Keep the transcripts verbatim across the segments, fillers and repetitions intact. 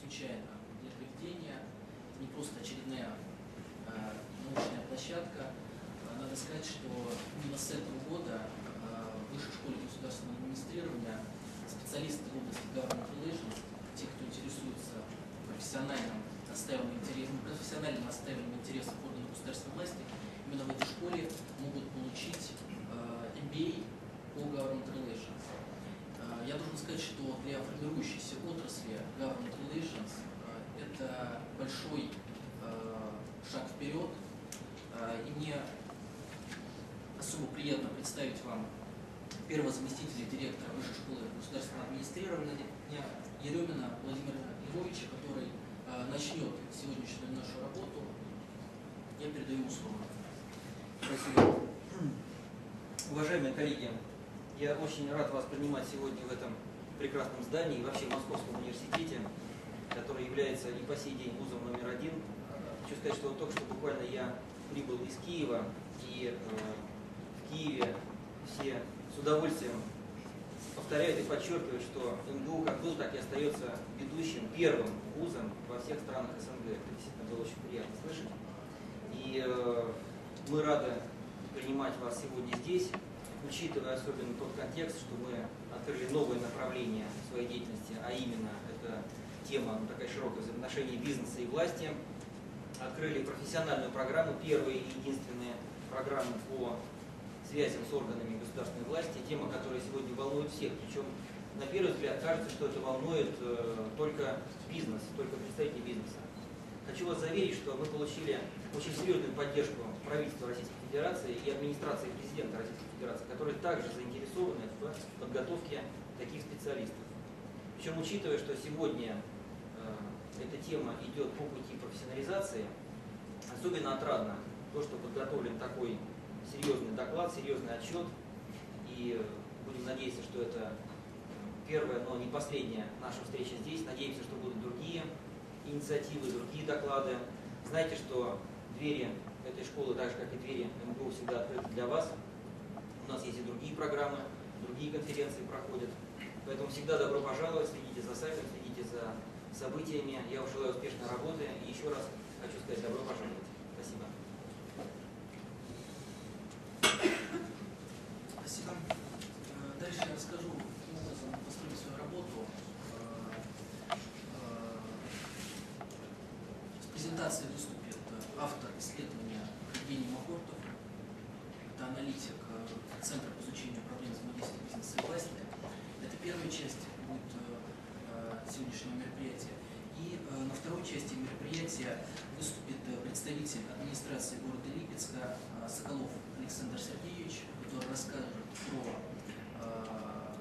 случайно для проведения. Это не просто очередная э, научная площадка. Надо сказать, что именно с этого года э, в Высшей школе государственного администрирования специалисты в области government relations, те, кто интересуется профессиональным отстаиванием интересов, профессиональным отстаиванием интересов органов государственной власти, именно в этой школе могут получить э, эм би эй по government relations. Э, я должен сказать, что для формирующейся отрасли government relations э, это большой э, шаг вперед, э, и мне особо приятно представить вам первого заместителя директора Высшей школы государственного администрирования Еремина Владимира Львовича, который э, начнет сегодняшнюю нашу работу. Я передаю ему слово. Спасибо. Уважаемые коллеги, я очень рад вас принимать сегодня в этом прекрасном здании, вообще в Московском университете, который является и по сей день вузом номер один. Хочу сказать, что вот только что буквально я прибыл из Киева, и э, в Киеве все с удовольствием повторяют и подчеркивают, что эм гэ у как был, так и остается ведущим, первым вузом во всех странах эс эн гэ. Это действительно было очень приятно слышать. И э, мы рады принимать вас сегодня здесь, учитывая особенно тот контекст, что мы открыли новое направление своей деятельности, а именно это тема, ну, такая широкая, взаимоотношения бизнеса и власти. Открыли профессиональную программу, первые и единственные программы по связям с органами государственной власти, тема, которая сегодня волнует всех. Причем, на первый взгляд, кажется, что это волнует э, только бизнес, только представители бизнеса. Хочу вас заверить, что мы получили очень серьезную поддержку правительства Российской Федерации и администрации президента Российской Федерации, которые также заинтересованы в подготовке таких специалистов. Причем, учитывая, что сегодня э, эта тема идет по пути профессионализации, особенно отрадно то, что подготовлен такой серьезный доклад, серьезный отчет, и будем надеяться, что это первая, но не последняя наша встреча здесь. Надеемся, что будут другие инициативы, другие доклады. Знайте, что двери этой школы, так же как и двери эм гэ у, всегда открыты для вас. У нас есть и другие программы, другие конференции проходят. Поэтому всегда добро пожаловать, следите за сайтом, следите за событиями. Я вам желаю успешной работы и еще раз хочу сказать добро пожаловать. Спасибо. Спасибо. Дальше я расскажу, каким образом мы построили свою работу. С презентацией выступит автор исследования Евгений Махортов. Это аналитик Центра по изучению проблем взаимодействия бизнеса и власти. Это первая часть будет сегодняшнего мероприятия. И на второй части мероприятия выступит представитель администрации города Липецка Соколов Александр Сергеевич, который расскажет про э,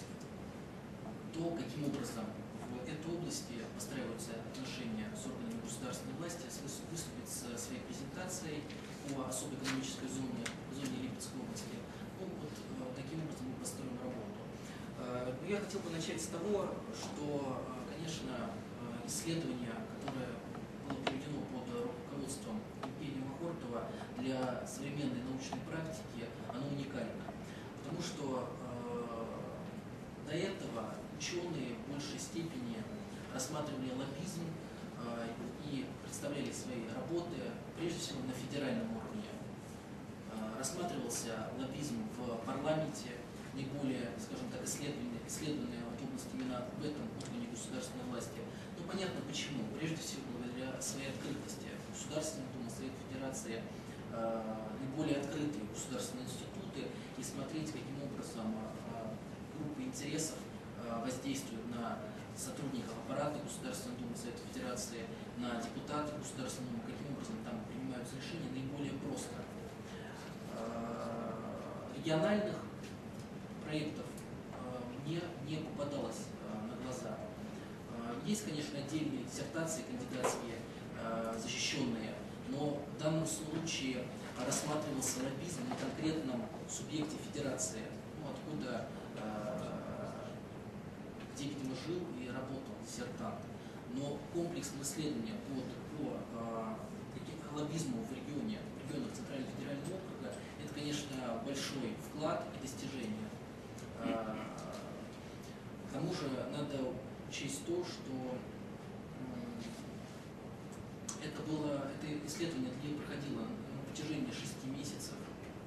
то, каким образом в этой области постраиваются отношения с органами государственной власти, выступит со своей презентацией по особой экономической зоне, зоне Липецкой области. Ну, вот э, таким образом мы построим работу. Э, я хотел бы начать с того, что, э, конечно, э, исследование, которое было проведено под руководством Евгения Махортова для современной научной практики, оно уникально. Потому что э, до этого ученые в большей степени рассматривали лоббизм э, и представляли свои работы прежде всего на федеральном уровне. Э, рассматривался лоббизм в парламенте, не более, скажем так, исследованные, исследованные в области именно в этом органе государственной власти. Ну, понятно почему. Прежде всего, благодаря своей открытости. Государственная дума, Совет Федерации, э, наиболее открытые государственные институты, и смотреть, каким образом э, группы интересов э, воздействуют на сотрудников аппарата Государственной Думы, Совета Федерации, на депутатов Государственной Думы, каким образом там принимаются решения, наиболее просто. Э, региональных проектов э, мне не попадалось э, на глаза. Э, есть, конечно, отдельные диссертации кандидатские, э, защищенные, но в данном случае рассматривался лоббизм на конкретном субъекте федерации, ну, откуда, э, где, видимо, жил и работал диссертант. Но комплексное исследование под, по э, лоббизму в регионе, в регионах Центрального федерального округа, это, конечно, большой вклад и достижение. Э, к тому же надо учесть то, что было, это исследование проходило на протяжении шести месяцев.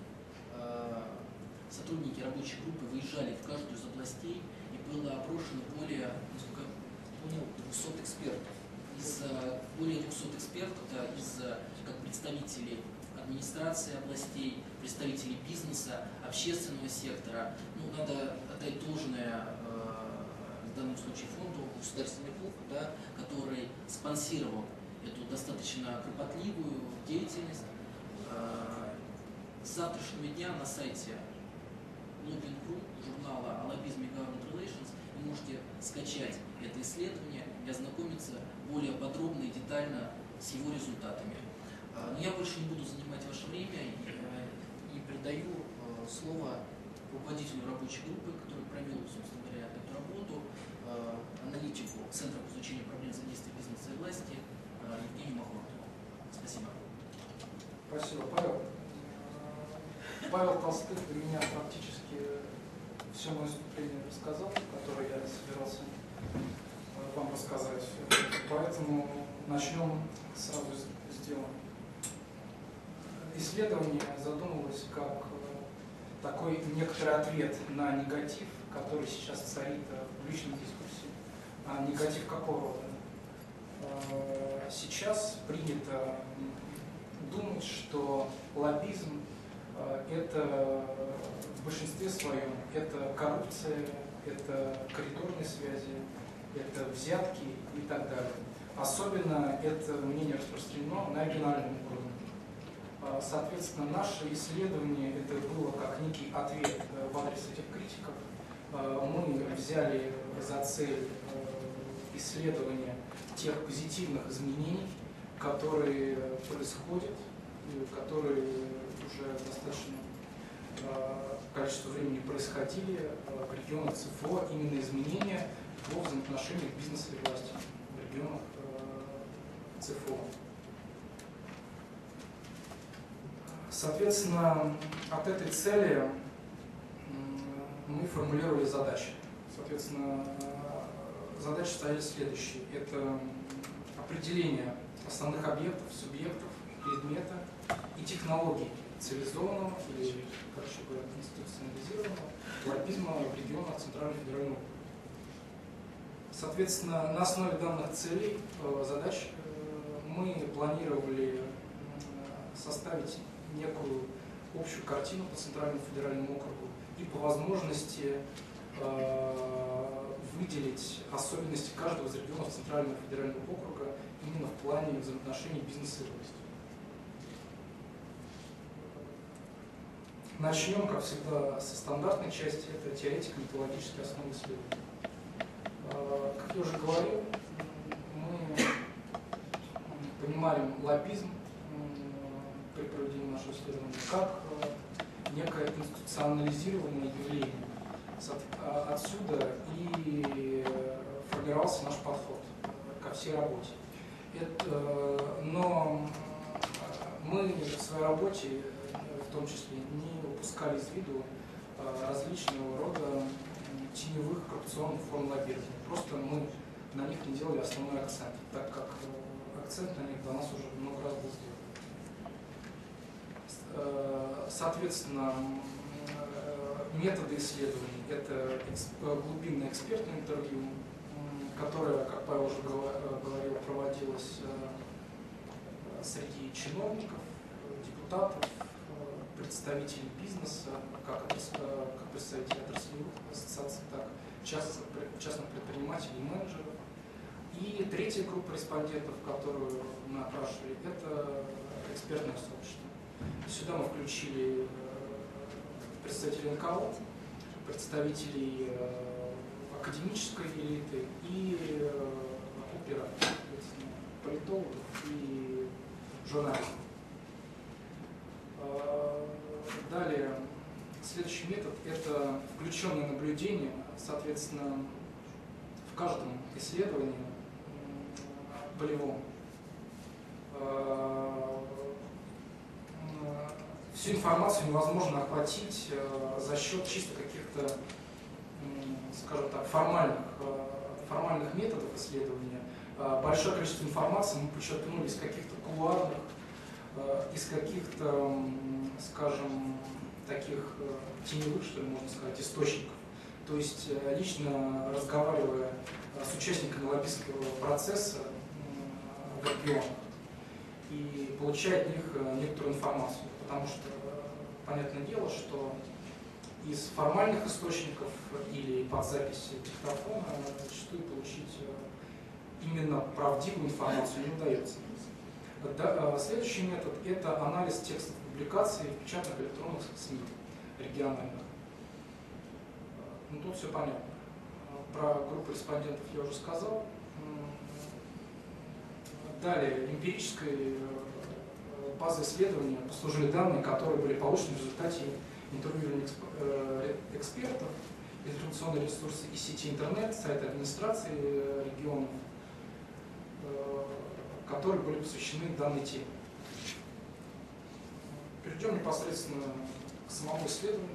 Сотрудники рабочей группы выезжали в каждую из областей, и было опрошено более, насколько я понял, двухсот экспертов. Из более двухсот экспертов, да, из как представителей администрации областей, представителей бизнеса, общественного сектора. Ну, надо отдать должное э, в данном случае фонду «Государственный клуб», да, который спонсировал эту достаточно кропотливую деятельность. Э, с завтрашнего дня на сайте Lobbying точка ру журнала о лоббизме и Government Relations вы можете скачать это исследование и ознакомиться более подробно и детально с его результатами. Но я больше не буду занимать ваше время и, и передаю слово руководителю рабочей группы, который провел, собственно говоря, эту работу, аналитику Центра по изучению проблем взаимодействия бизнеса и власти Евгению Махортову. Спасибо. Спасибо, Павел. Павел Толстых для меня практически все мое выступление рассказал, которое я собирался вам рассказать. Поэтому начнем сразу с дела. Исследование задумывалось как такой некоторый ответ на негатив, который сейчас царит в публичной дискуссии. А негатив какого рода? Сейчас принято думать, что лоббизм это в большинстве своем это коррупция, это коридорные связи, это взятки и так далее. Особенно это мнение распространено на региональном уровне. Соответственно, наше исследование это было как некий ответ в адрес этих критиков. Мы взяли за цель исследования тех позитивных изменений, которые происходят, которые уже достаточно э, количество времени происходили э, в регионах ЦФО, именно изменения во взаимоотношениях бизнеса и власти в регионах э, ЦФО. Соответственно, от этой цели э, мы формулировали задачи. Соответственно, э, задачи стояли следующие. Это определение основных объектов, субъектов, предмета и технологий цивилизованного или, короче говоря, институционализированного лоббизма в регионах Центрального федерального округа. Соответственно, на основе данных целей, задач мы планировали составить некую общую картину по Центральному федеральному округу и по возможности выделить особенности каждого из регионов Центрального федерального округа именно в плане взаимоотношений бизнеса и власти. Начнем, как всегда, со стандартной части, это теоретико-методологические основы исследования. Как я уже говорил, мы понимаем лоббизм при проведении нашего исследования как некое институционализированное явление. Отсюда и формировался наш подход ко всей работе. Это, но мы в своей работе в том числе не упускали из виду различного рода теневых коррупционных форм лоббирования. Просто мы на них не делали основной акцент, так как акцент на них до нас уже много раз был сделан. Соответственно, методы исследований – это глубинное экспертное интервью, которое, как Павел уже говорил, проводилось среди чиновников, депутатов, представителей бизнеса, как, как представителей отраслевых ассоциаций, так и частных предпринимателей и менеджеров. И третья группа респондентов, которую мы опрашивали, это экспертное сообщество. Сюда мы включили представителей эн ка о, представителей академической элиты и операторов, политологов и журналистов. Далее, следующий метод – это включенное наблюдение. Соответственно, в каждом исследовании полевом всю информацию невозможно охватить за счет чисто каких-то, скажем так, формальных, формальных методов исследования большое количество информации мы подчеркнули из каких-то кулуарных, из каких-то, скажем, таких теневых, что ли, можно сказать, источников. То есть лично разговаривая с участниками лоббистского процесса в регионах и получая от них некоторую информацию. Потому что, понятное дело, что из формальных источников или под запись диктофона зачастую получить именно правдивую информацию не удается. Следующий метод – это анализ текстов публикаций в печатных электронных СМИ региональных. Ну, тут все понятно. Про группу респондентов я уже сказал. Далее, эмпирической базой исследования послужили данные, которые были получены в результате интервьюирования экспертов, информационные ресурсы и сети интернет, сайты администрации регионов, которые были посвящены данной теме. Перейдем непосредственно к самому исследованию.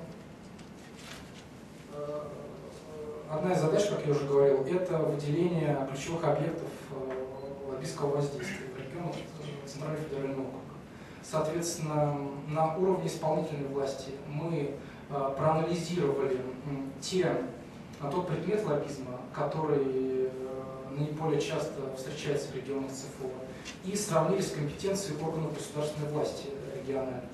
Одна из задач, как я уже говорил, это выделение ключевых объектов лоббистского воздействия в регионах Центрального федерального округа. Соответственно, на уровне исполнительной власти мы проанализировали те, тот предмет лоббизма, который наиболее часто встречается в регионах ЦФО, и сравнили с компетенцией органов государственной власти региональных.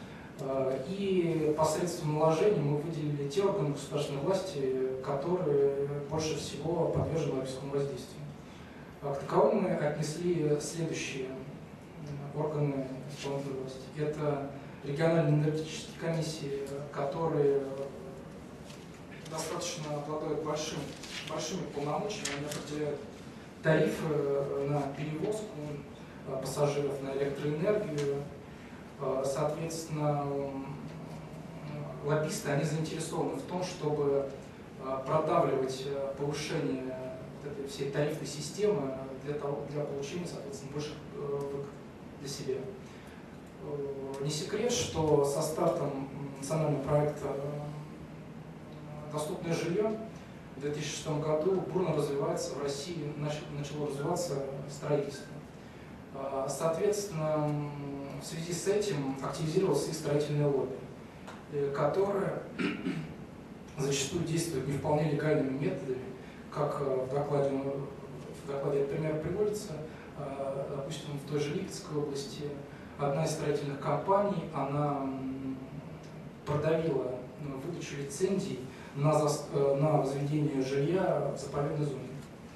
И посредством наложения мы выделили те органы государственной власти, которые больше всего подвержены лоббистскому воздействию. К таковым мы отнесли следующие органы исполнительной власти. Это региональные энергетические комиссии, которые достаточно обладают большим, большими полномочиями, они определяют тарифы на перевозку пассажиров, на электроэнергию. Соответственно, лоббисты, они заинтересованы в том, чтобы продавливать повышение вот этой всей тарифной системы для, того, для получения, соответственно, больших выгод для себя. Не секрет, что со стартом национального проекта «Доступное жилье» в две тысячи шестом году бурно развивается в России, начало развиваться строительство. Соответственно, в связи с этим активизировалось и строительное лобби, которое зачастую действует не вполне легальными методами, как в докладе, в докладе этот пример приводится. Допустим, в той же Липецкой области одна из строительных компаний, она продавила выдачу лицензий на, на возведение жилья в заповедной зоне.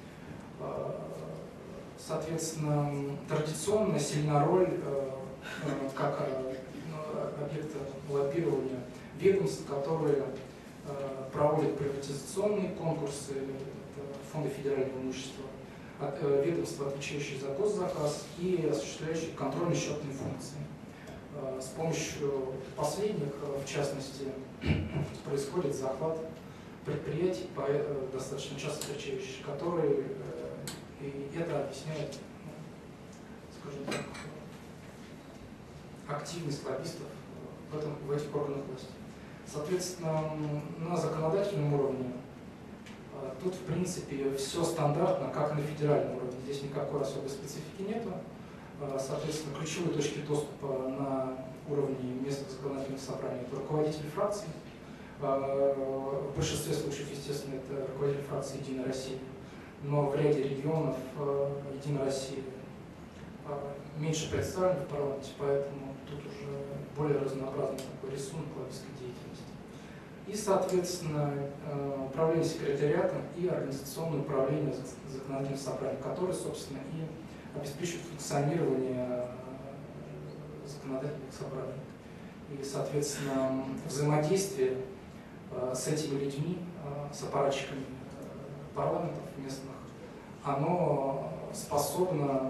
Соответственно, традиционно сильна роль как объекта лоббирования ведомств, которые проводят приватизационные конкурсы, фонды федерального имущества, ведомства, отвечающие за госзаказ и осуществляющие контрольно-счетные функции. С помощью последних, в частности, происходит захват предприятий, достаточно часто встречающих, которые и это объясняет, скажем так, активность лоббистов в, этом, в этих органах власти. Соответственно, на законодательном уровне тут, в принципе, все стандартно, как и на федеральном уровне. Здесь никакой особой специфики нету. Соответственно, ключевые точки доступа на уровне местных законодательных собраний – это руководители фракций. В большинстве случаев, естественно, это руководитель фракции «Единая Россия». Но в ряде регионов «Единая Россия» меньше представлена в парламенте, поэтому тут уже более разнообразный такой рисунок лоббистской деятельности. И, соответственно, управление секретариатом и организационное управление законодательным собранием, которое, собственно, и обеспечивает функционирование законодательных собраний. И, соответственно, взаимодействие с этими людьми, с аппаратчиками парламентов местных, оно способно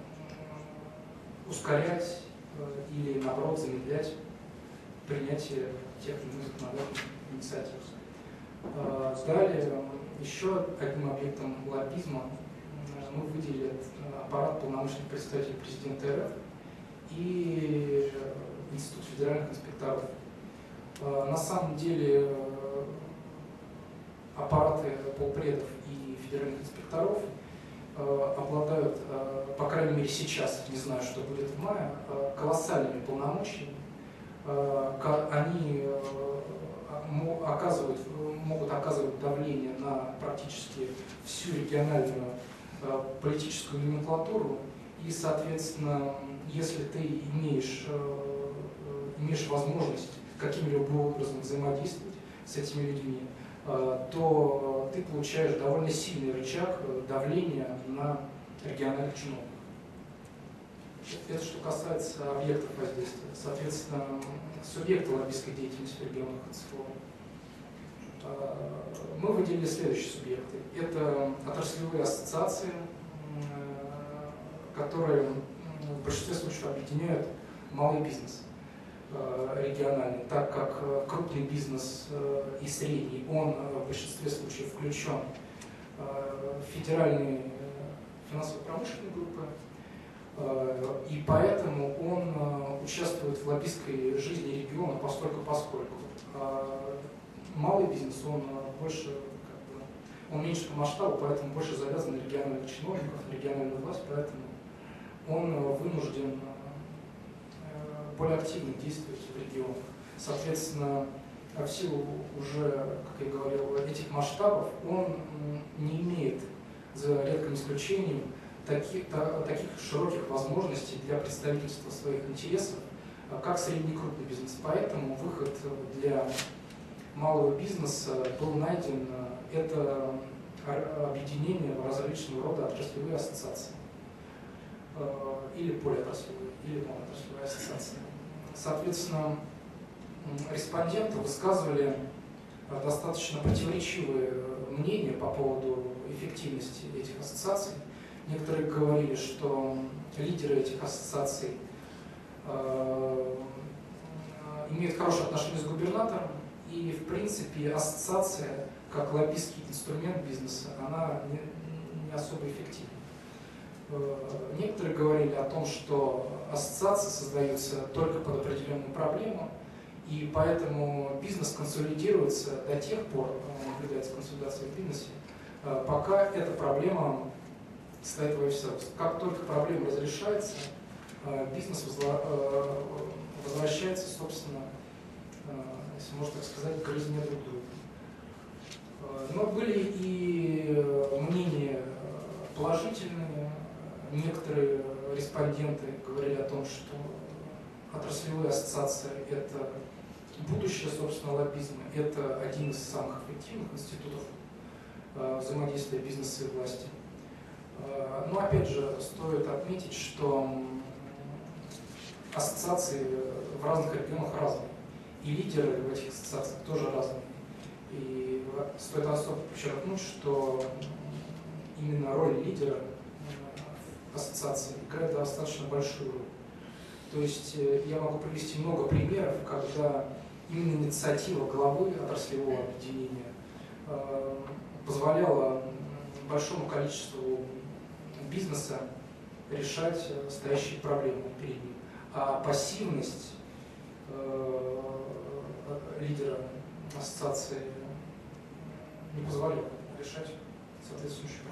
ускорять или, наоборот, замедлять принятие тех или иных законодательных инициатив. Далее, еще одним объектом лоббизма мы выделили аппарат полномочных представителей президента РФ и Институт федеральных инспекторов. На самом деле аппараты полпредов и федеральных инспекторов обладают мере сейчас, не знаю, что будет в мае, колоссальными полномочиями. Они оказывают, могут оказывать давление на практически всю региональную политическую номенклатуру. И, соответственно, если ты имеешь, имеешь возможность каким-либо образом взаимодействовать с этими людьми, то ты получаешь довольно сильный рычаг давления на региональных чиновников. Это что касается объектов воздействия. Соответственно, субъекты лоббистской деятельности в регионах КЦФО. Мы выделили следующие субъекты. Это отраслевые ассоциации, которые в большинстве случаев объединяют малый бизнес региональный, так как крупный бизнес и средний, он в большинстве случаев включен в федеральные финансово-промышленные группы, и поэтому он участвует в лоббистской жизни региона постольку-поскольку. Малый бизнес, он больше, как бы, он меньше по масштабу, поэтому больше завязан на региональных чиновников, на региональную власть, поэтому он вынужден более активно действовать в регионах. Соответственно, в силу уже, как я говорил, этих масштабов, он не имеет, за редким исключением, таких, таких широких возможностей для представительства своих интересов, как средний и крупный бизнес. Поэтому выход для малого бизнеса был найден, это объединение различного рода отраслевые ассоциации, или полиотраслевые, или моноотраслевые ассоциации. Соответственно, респонденты высказывали достаточно противоречивые мнения по поводу эффективности этих ассоциаций. Некоторые говорили, что лидеры этих ассоциаций э, имеют хорошее отношение с губернатором, и, в принципе, ассоциация, как лоббистский инструмент бизнеса, она не, не особо эффективна. Э, некоторые говорили о том, что ассоциации создаются только под определенную проблему, и поэтому бизнес консолидируется до тех пор, наблюдается консолидация в бизнесе, э, пока эта проблема стоит во весь рост. Как только проблема разрешается, бизнес возвращается, собственно, если можно так сказать, к жизни друг друга. Но были и мнения положительные. Некоторые респонденты говорили о том, что отраслевые ассоциации – это будущее, собственно, лоббизма. Это один из самых эффективных институтов взаимодействия бизнеса и власти. Но опять же, стоит отметить, что ассоциации в разных регионах разные, и лидеры в этих ассоциациях тоже разные. И стоит особо подчеркнуть, что именно роль лидера ассоциации играет достаточно большую роль. То есть я могу привести много примеров, когда именно инициатива главы отраслевого объединения позволяла большому количеству бизнеса решать стоящие проблемы перед ним. А пассивность э, лидера ассоциации не позволяла решать соответствующие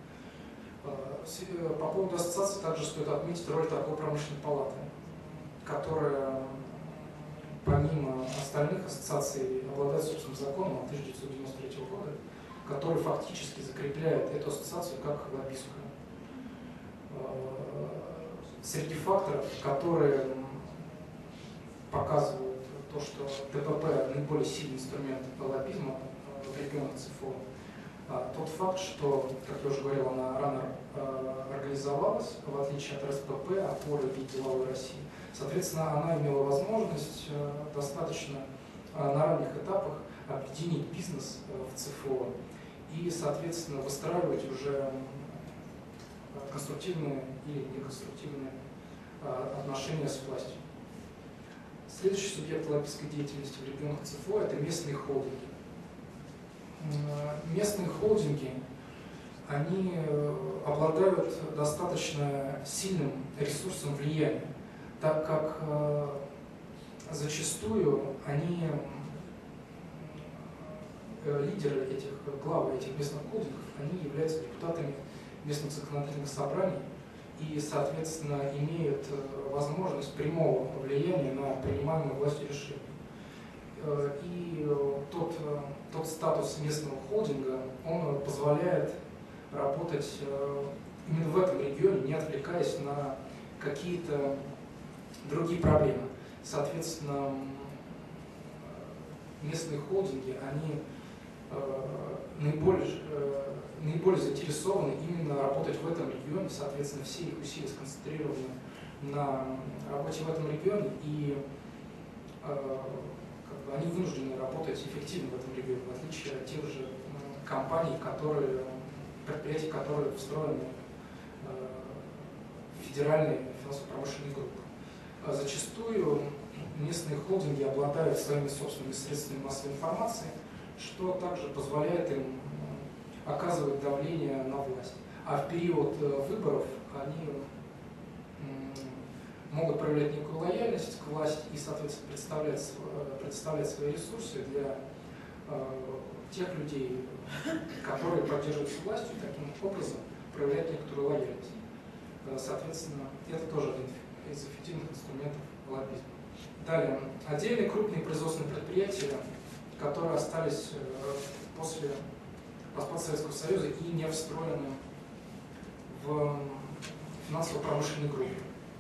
проблемы. По поводу ассоциации также стоит отметить роль торгово-промышленной палаты, которая помимо остальных ассоциаций обладает собственным законом от тысяча девятьсот девяносто третьего года, который фактически закрепляет эту ассоциацию как лоббистскую. Среди факторов, которые показывают то, что ТПП наиболее сильный инструмент лоббизма в регионах ЦФО, тот факт, что, как я уже говорил, она рано организовалась, в отличие от РСПП, опоры в виде деловой России. Соответственно, она имела возможность достаточно на ранних этапах объединить бизнес в ЦФО и, соответственно, выстраивать уже конструктивные или неконструктивные отношения с властью. Следующий субъект лоббистской деятельности в регионах ЦФО – это местные холдинги. Местные холдинги, они обладают достаточно сильным ресурсом влияния, так как зачастую они, лидеры этих, главы этих местных холдингов, они являются депутатами местных законодательных собраний и, соответственно, имеют возможность прямого влияния на принимаемые властью решения. И тот, тот статус местного холдинга, он позволяет работать именно в этом регионе, не отвлекаясь на какие-то другие проблемы. Соответственно, местные холдинги, они наиболее, наиболее заинтересованы именно работать в этом регионе, соответственно, все их усилия сконцентрированы на работе в этом регионе, и они вынуждены работать эффективно в этом регионе, в отличие от тех же компаний, которые, предприятий, которые встроены в федеральные финансово-промышленные группы. Зачастую местные холдинги обладают своими собственными средствами массовой информации, что также позволяет им оказывать давление на власть. А в период выборов они могут проявлять некую лояльность к власти и, соответственно, представлять, представлять свои ресурсы для э, тех людей, которые поддерживают власть, и таким образом проявлять некоторую лояльность. Соответственно, это тоже один из эффективных инструментов лоббизма. Далее, отдельные крупные производственные предприятия, которые остались после распада Советского Союза и не встроены в финансово-промышленные группы.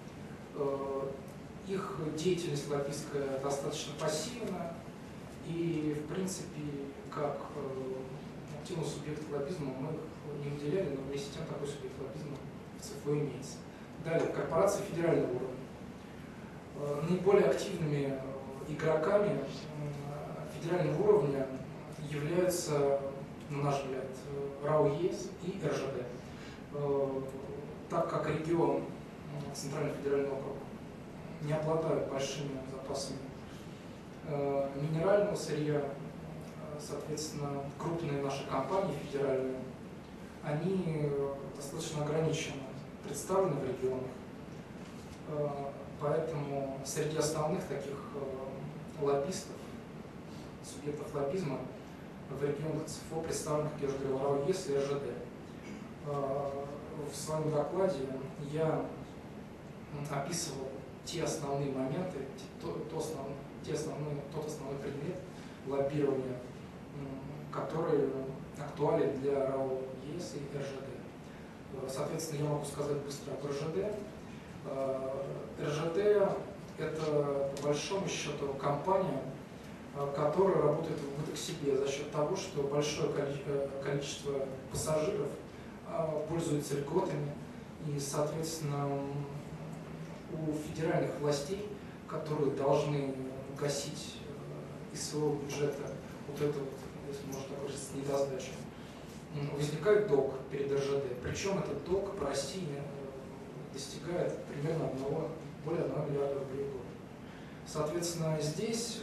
Их деятельность лоббистская достаточно пассивна, и, в принципе, как активный субъект лоббизма мы их не выделяли, но вместе с тем такой субъект лоббизма в ЦФО имеется. Далее, корпорации федерального уровня. Наиболее активными игроками федерального уровня являются, на наш взгляд, РАО ЕС и эр жэ дэ. Так как регион Центральный федеральный округ не обладают большими запасами э, минерального сырья, соответственно, крупные наши компании федеральные, они достаточно ограниченно представлены в регионах, э, поэтому среди основных таких э, лоббистов, субъектов лоббизма в регионах ЦФО представлены, как я уже говорил, РАО ЕС и эр жэ дэ. Э, в своем докладе я описывал те основные моменты, то, то основ, те основные, тот основной предмет лоббирования, который актуален для РАО ЕС и эр жэ дэ. Соответственно, я могу сказать быстро об эр жэ дэ. эр жэ дэ – это, по большому счету, компания, которая работает в убыток себе за счет того, что большое количество пассажиров пользуются льготами, и, соответственно, у федеральных властей, которые должны гасить из своего бюджета вот это вот, если можно так выразиться, недосдачу, возникает долг перед эр жэ дэ. Причем этот долг по России достигает примерно одного, более одного миллиарда рублей в год. Соответственно, здесь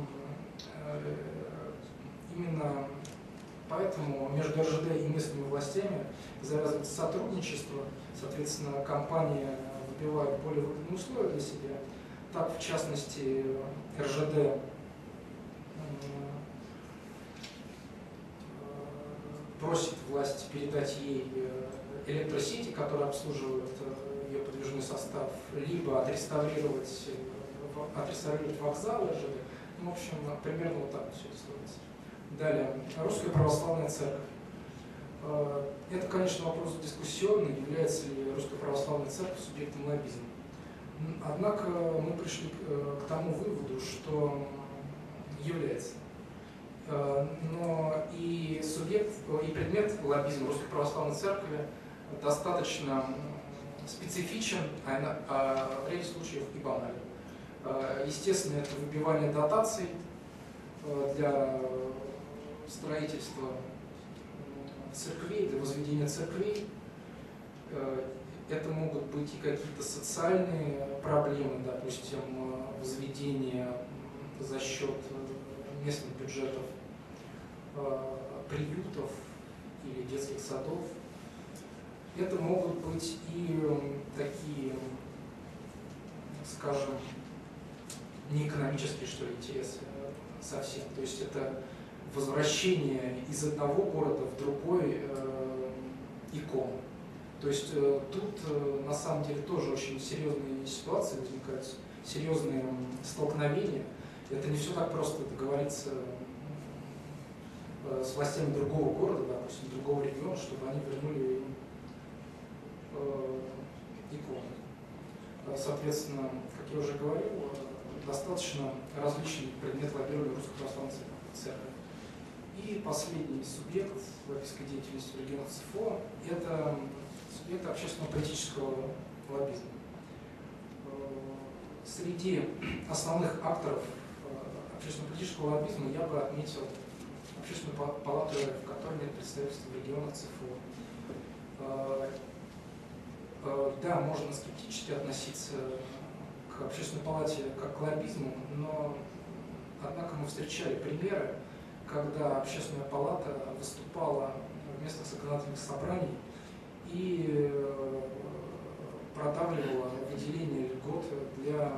именно поэтому между эр жэ дэ и местными властями завязывается сотрудничество. Соответственно, компания выбивает более выгодные условия для себя. Так, в частности, эр жэ дэ просит власть передать ей электросети, которые обслуживают ее подвижной состав, либо отреставрировать, отреставрировать вокзал эр жэ дэ. Ну, в общем, примерно вот так все это строится. Далее, Русская Православная Церковь. Это, конечно, вопрос дискуссионный, является ли Русская Православная Церковь субъектом лоббизма. Однако мы пришли к тому выводу, что является. Но и субъект, и предмет лоббизма Русской Православной Церкви достаточно специфичен, а в ряде случаев и банален. Естественно, это выбивание дотаций для строительства церквей, для возведения церквей. Это могут быть и какие-то социальные проблемы, допустим, возведение за счет местных бюджетов приютов или детских садов. Это могут быть и такие, скажем, неэкономические, что ли, интересы совсем. То есть это возвращение из одного города в другой э, икон. То есть э, тут э, на самом деле тоже очень серьезные ситуации возникают, серьезные м, столкновения. Это не все так просто договориться э, с властями другого города, допустим, другого региона, чтобы они вернули им э, иконы. Соответственно, как я уже говорил, э, достаточно различный предмет лоббирования Русской Православной Церкви. И последний субъект лоббистской деятельности в регионах ЦФО – это субъект общественно-политического лоббизма. Среди основных акторов общественно-политического лоббизма я бы отметил Общественную палату РФ, в которой нет представительства в регионах ЦФО. Да, можно скептически относиться к Общественной палате как к лоббизму, но однако мы встречали примеры, когда Общественная палата выступала в местных законодательных собраний и продавливала выделение льгот для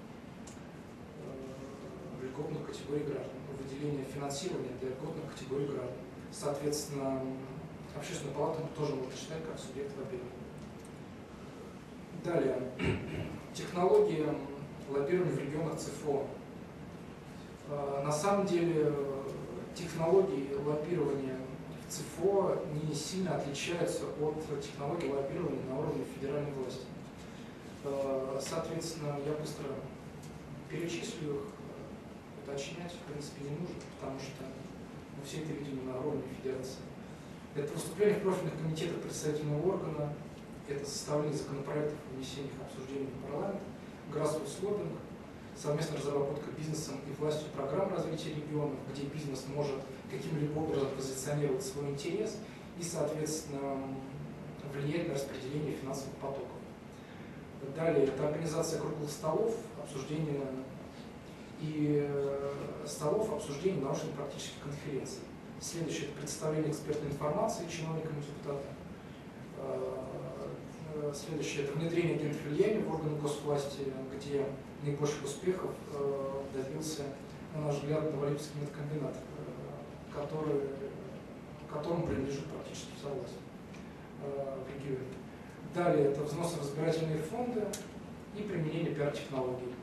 льготных категорий граждан, выделение финансирования для льготных категорий граждан. Соответственно, Общественную палату мы тоже можно считать как субъект лоббирования. Далее. Технологии лоббирования в регионах ЦФО. На самом деле технологии лоббирования в ЦФО не сильно отличаются от технологий лоббирования на уровне федеральной власти. Соответственно, я быстро перечислю их, уточнять в принципе не нужно, потому что мы все это видим на уровне федерации. Это выступление в профильных комитетах представительного органа, это составление законопроектов, внесение их обсуждений в парламент, grassroots лоббинг, совместная разработка бизнесом и властью программ развития регионов, где бизнес может каким-либо образом позиционировать свой интерес и, соответственно, влиять на распределение финансовых потоков. Далее, это организация круглых столов, обсуждение и столов, обсуждение научно-практических конференций. Следующее – это представление экспертной информации чиновникам и депутатам. Следующее – это внедрение агентов влияния в органы госвласти, где наибольших успехов э, добился, на наш взгляд, Новолипецкий медкомбинат, э, который, которому принадлежит практически вся власть э, в регионе. Далее это взносы в избирательные фонды и применение пиар-технологий.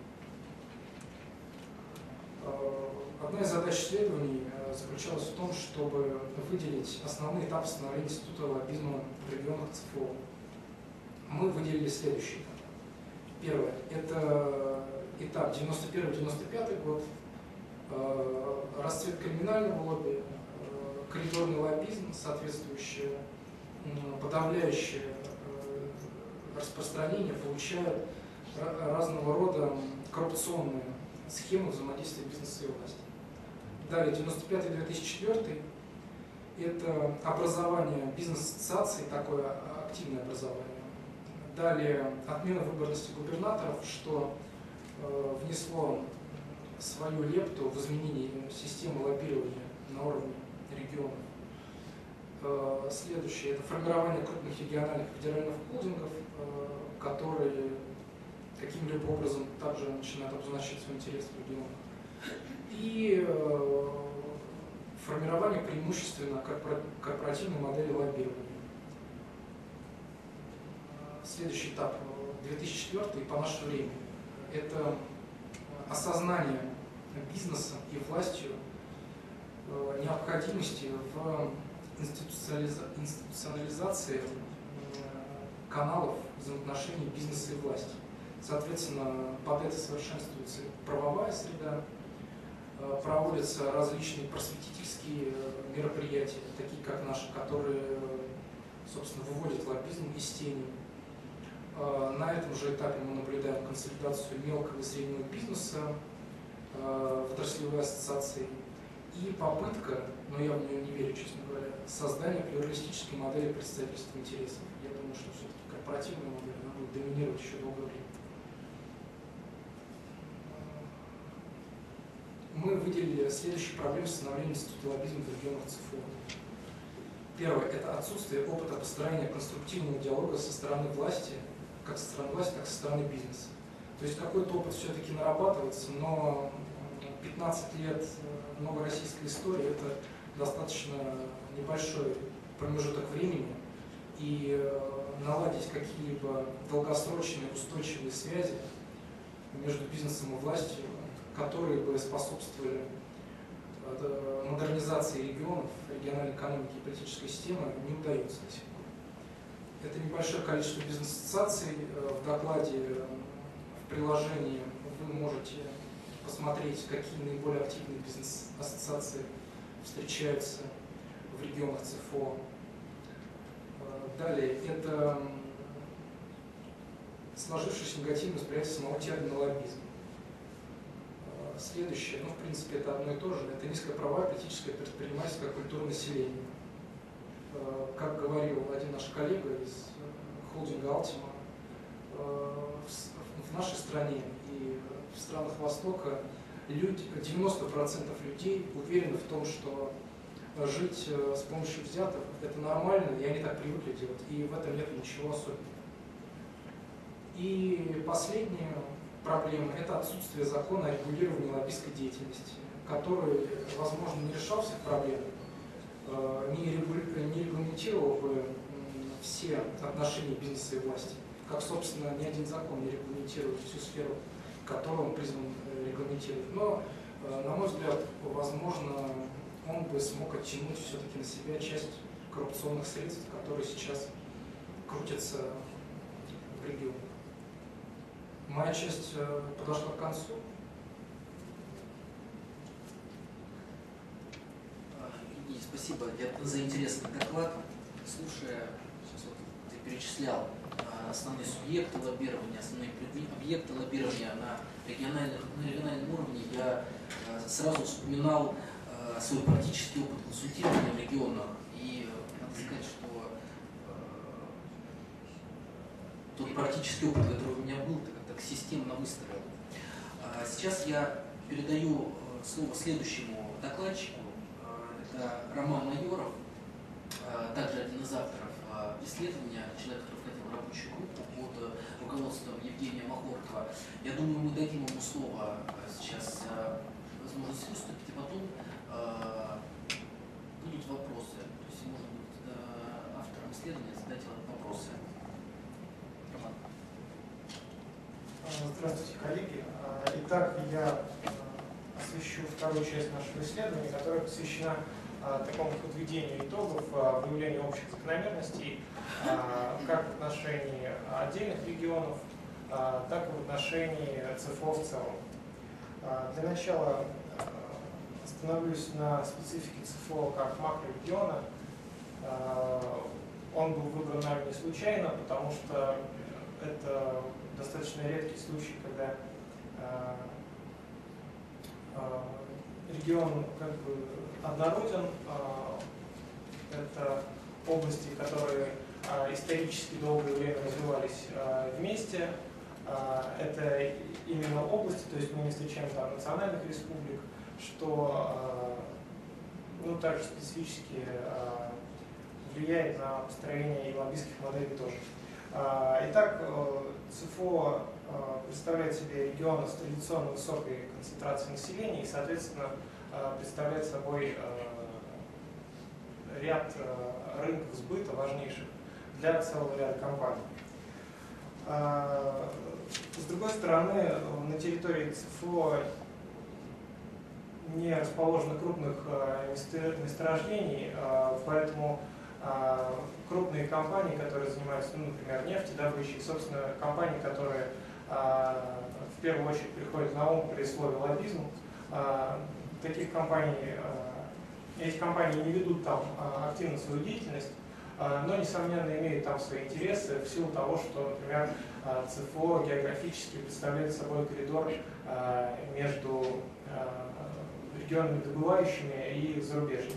Э, одна из задач исследований э, заключалась в том, чтобы выделить основные этапы становления института лоббизма в регионах ЦФО. Мы выделили следующие этапы. Первое – это этап девяносто первый — девяносто пятый год, э, расцвет криминального лобби, э, коридорный лоббизм, соответствующее э, подавляющее э, распространение получают разного рода коррупционные схемы взаимодействия бизнеса и власти. Далее, девяносто пятый — две тысячи четвёртый – это образование бизнес-ассоциаций, такое активное образование. Далее, отмена выборности губернаторов, что э, внесло свою лепту в изменение системы лоббирования на уровне регионов. Э, следующее – это формирование крупных региональных федеральных холдингов, э, которые каким-либо образом также начинают обозначать свой интерес в регионах. И э, формирование преимущественно корпоративной модели лоббирования. Следующий этап, две тысячи четвёртый, по наше время, это осознание бизнеса и властью необходимости в институционализации каналов взаимоотношений бизнеса и власти. Соответственно, под это совершенствуется правовая среда, проводятся различные просветительские мероприятия, такие как наши, которые, собственно, выводят лоббизм из тени. На этом же этапе мы наблюдаем консолидацию мелкого и среднего бизнеса в отраслевой ассоциации и попытка, но я в нее не верю, честно говоря, создания плюралистической модели представительства интересов. Я думаю, что все-таки корпоративная модель она будет доминировать еще долгое время. Мы выделили следующие проблемы становления института лоббизма в регионах ЦФО. Первое – это отсутствие опыта построения конструктивного диалога со стороны власти, как со стороны власти, так и со стороны бизнеса. То есть какой-то опыт все-таки нарабатывается, но пятнадцать лет новой российской истории – это достаточно небольшой промежуток времени, и наладить какие-либо долгосрочные устойчивые связи между бизнесом и властью, которые бы способствовали модернизации регионов, региональной экономики и политической системы, не удается до сих пор. Это небольшое количество бизнес-ассоциаций. В докладе, в приложении вы можете посмотреть, какие наиболее активные бизнес-ассоциации встречаются в регионах ЦФО. Далее, это сложившееся негативное восприятие самого термина лоббизм. Следующее, ну, в принципе, это одно и то же, это низкая права, политическая, предпринимательская культура населения. Как говорил один наш коллега из холдинга Алтима, в нашей стране и в странах Востока девяносто процентов людей уверены в том, что жить с помощью взяток – это нормально, и они так привыкли делать, и в этом нет ничего особенного. И последняя проблема – это отсутствие закона о регулировании лоббистской деятельности, который, возможно, не решал всех проблем, не регламентировал бы все отношения бизнеса и власти, как, собственно, ни один закон не регламентирует всю сферу, которую он призван регламентировать. Но, на мой взгляд, возможно, он бы смог оттянуть все-таки на себя часть коррупционных средств, которые сейчас крутятся в регионе. Моя часть подошла к концу. Евгений, спасибо за интересный доклад. Слушая, сейчас вот ты перечислял основные субъекты лоббирования, основные объекты лоббирования на, региональных, на региональном уровне, я сразу вспоминал свой практический опыт консультирования в регионах. И надо сказать, что тот практический опыт, который у меня был, это как-то системно выстроил. Сейчас я передаю слово следующему докладчику. Это Роман Майоров, также один из авторов исследования, человек, который входил в рабочую группу под руководством Евгения Махортова. Я думаю, мы дадим ему слово сейчас, возможность выступить, и потом будут вопросы. То есть можно будет авторам исследования задать вопросы. Роман. Здравствуйте, коллеги. Итак, я освещу вторую часть нашего исследования, которая посвящена такому подведению итогов, выявлению общих закономерностей, как в отношении отдельных регионов, так и в отношении ЦФО в целом. Для начала остановлюсь на специфике ЦФО как макрорегиона. Он был выбран нами не случайно, потому что это достаточно редкий случай, когда регион как бы однороден. Это области, которые исторически долгое время развивались вместе. Это именно области, то есть мы не встречаем там национальных республик, что ну, также специфически влияет на построение и лоббистских моделей тоже. Итак, ЦФО представляет себе регионы с традиционно высокой концентрацией населения и, соответственно, представляет собой ряд рынков сбыта важнейших для целого ряда компаний. С другой стороны, на территории ЦФО не расположено крупных месторождений, поэтому крупные компании, которые занимаются, ну, например, нефтедобычей, собственно, компании, которые в первую очередь приходят на ум при слове лоббизм, таких компаний, эти компании не ведут там активно свою деятельность, но, несомненно, имеют там свои интересы в силу того, что, например, ЦФО географически представляет собой коридор между регионами добывающими и зарубежными.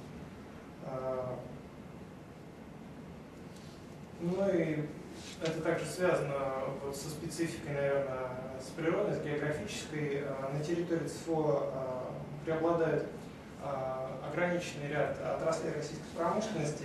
Ну и это также связано вот со спецификой, наверное, с природой, с географической. На территории ЦФО преобладает ограниченный ряд отраслей российской промышленности.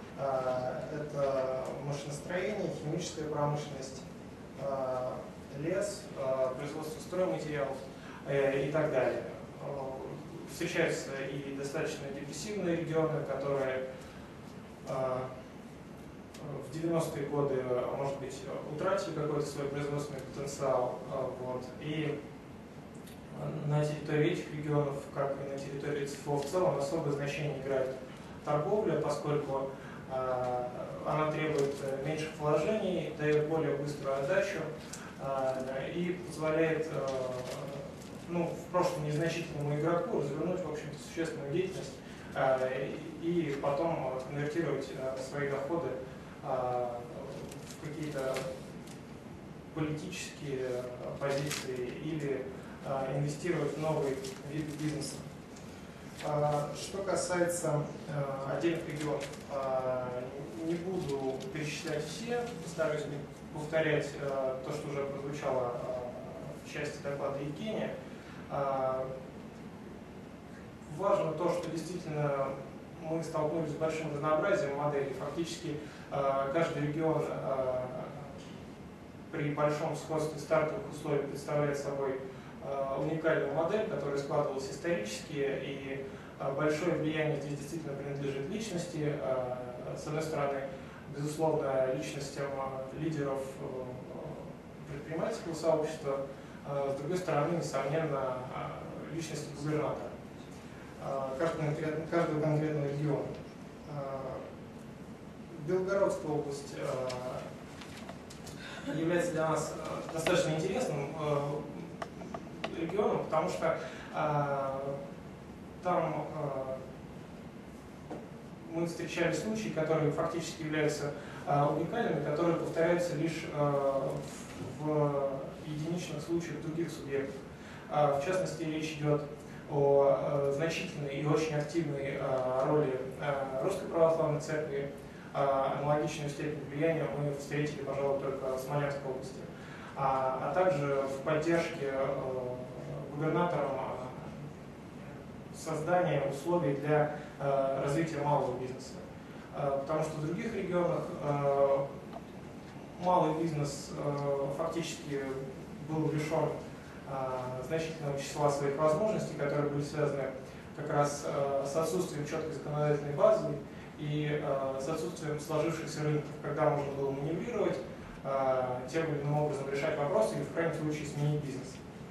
Это машиностроение, химическая промышленность, лес, производство стройматериалов и так далее. Встречаются и достаточно депрессивные регионы, которые в девяностые годы, может быть, утратили какой-то свой производственный потенциал. Вот, и на территории этих регионов, как и на территории ЦФО в целом, особое значение играет торговля, поскольку э, она требует меньших вложений, дает более быструю отдачу э, и позволяет э, ну, в прошлом незначительному игроку развернуть, в общем-то, существенную деятельность э, и потом конвертировать э, свои доходы э, в какие-то политические позиции или э, инвестировать в новый вид бизнеса. Что касается э, отдельных регионов, э, не буду перечислять все, постараюсь не повторять э, то, что уже прозвучало э, в части доклада Евгения. Э, важно то, что действительно мы столкнулись с большим разнообразием моделей. Фактически э, каждый регион э, при большом сходстве стартовых условий представляет собой уникальную модель, которая складывалась исторически, и большое влияние здесь действительно принадлежит личности. С одной стороны, безусловно, личностям лидеров предпринимательского сообщества, с другой стороны, несомненно, личности губернатора каждого конкретного региона. Белгородская область является для нас достаточно интересным регионом, потому что э, там э, мы встречали случаи, которые фактически являются э, уникальными, которые повторяются лишь э, в, в единичных случаях других субъектов. Э, в частности, речь идет о э, значительной и очень активной э, роли э, Русской Православной Церкви. Э, аналогичную степень влияния мы встретили, пожалуй, только в Смоленской области, а, а также в поддержке э, губернатором создания условий для э, развития малого бизнеса. Э, потому что в других регионах э, малый бизнес э, фактически был лишен э, значительного числа своих возможностей, которые были связаны как раз э, с отсутствием четкой законодательной базы и э, с отсутствием сложившихся рынков, когда можно было маневрировать, э, тем или иным образом решать вопросы или в крайнем случае сменить бизнес.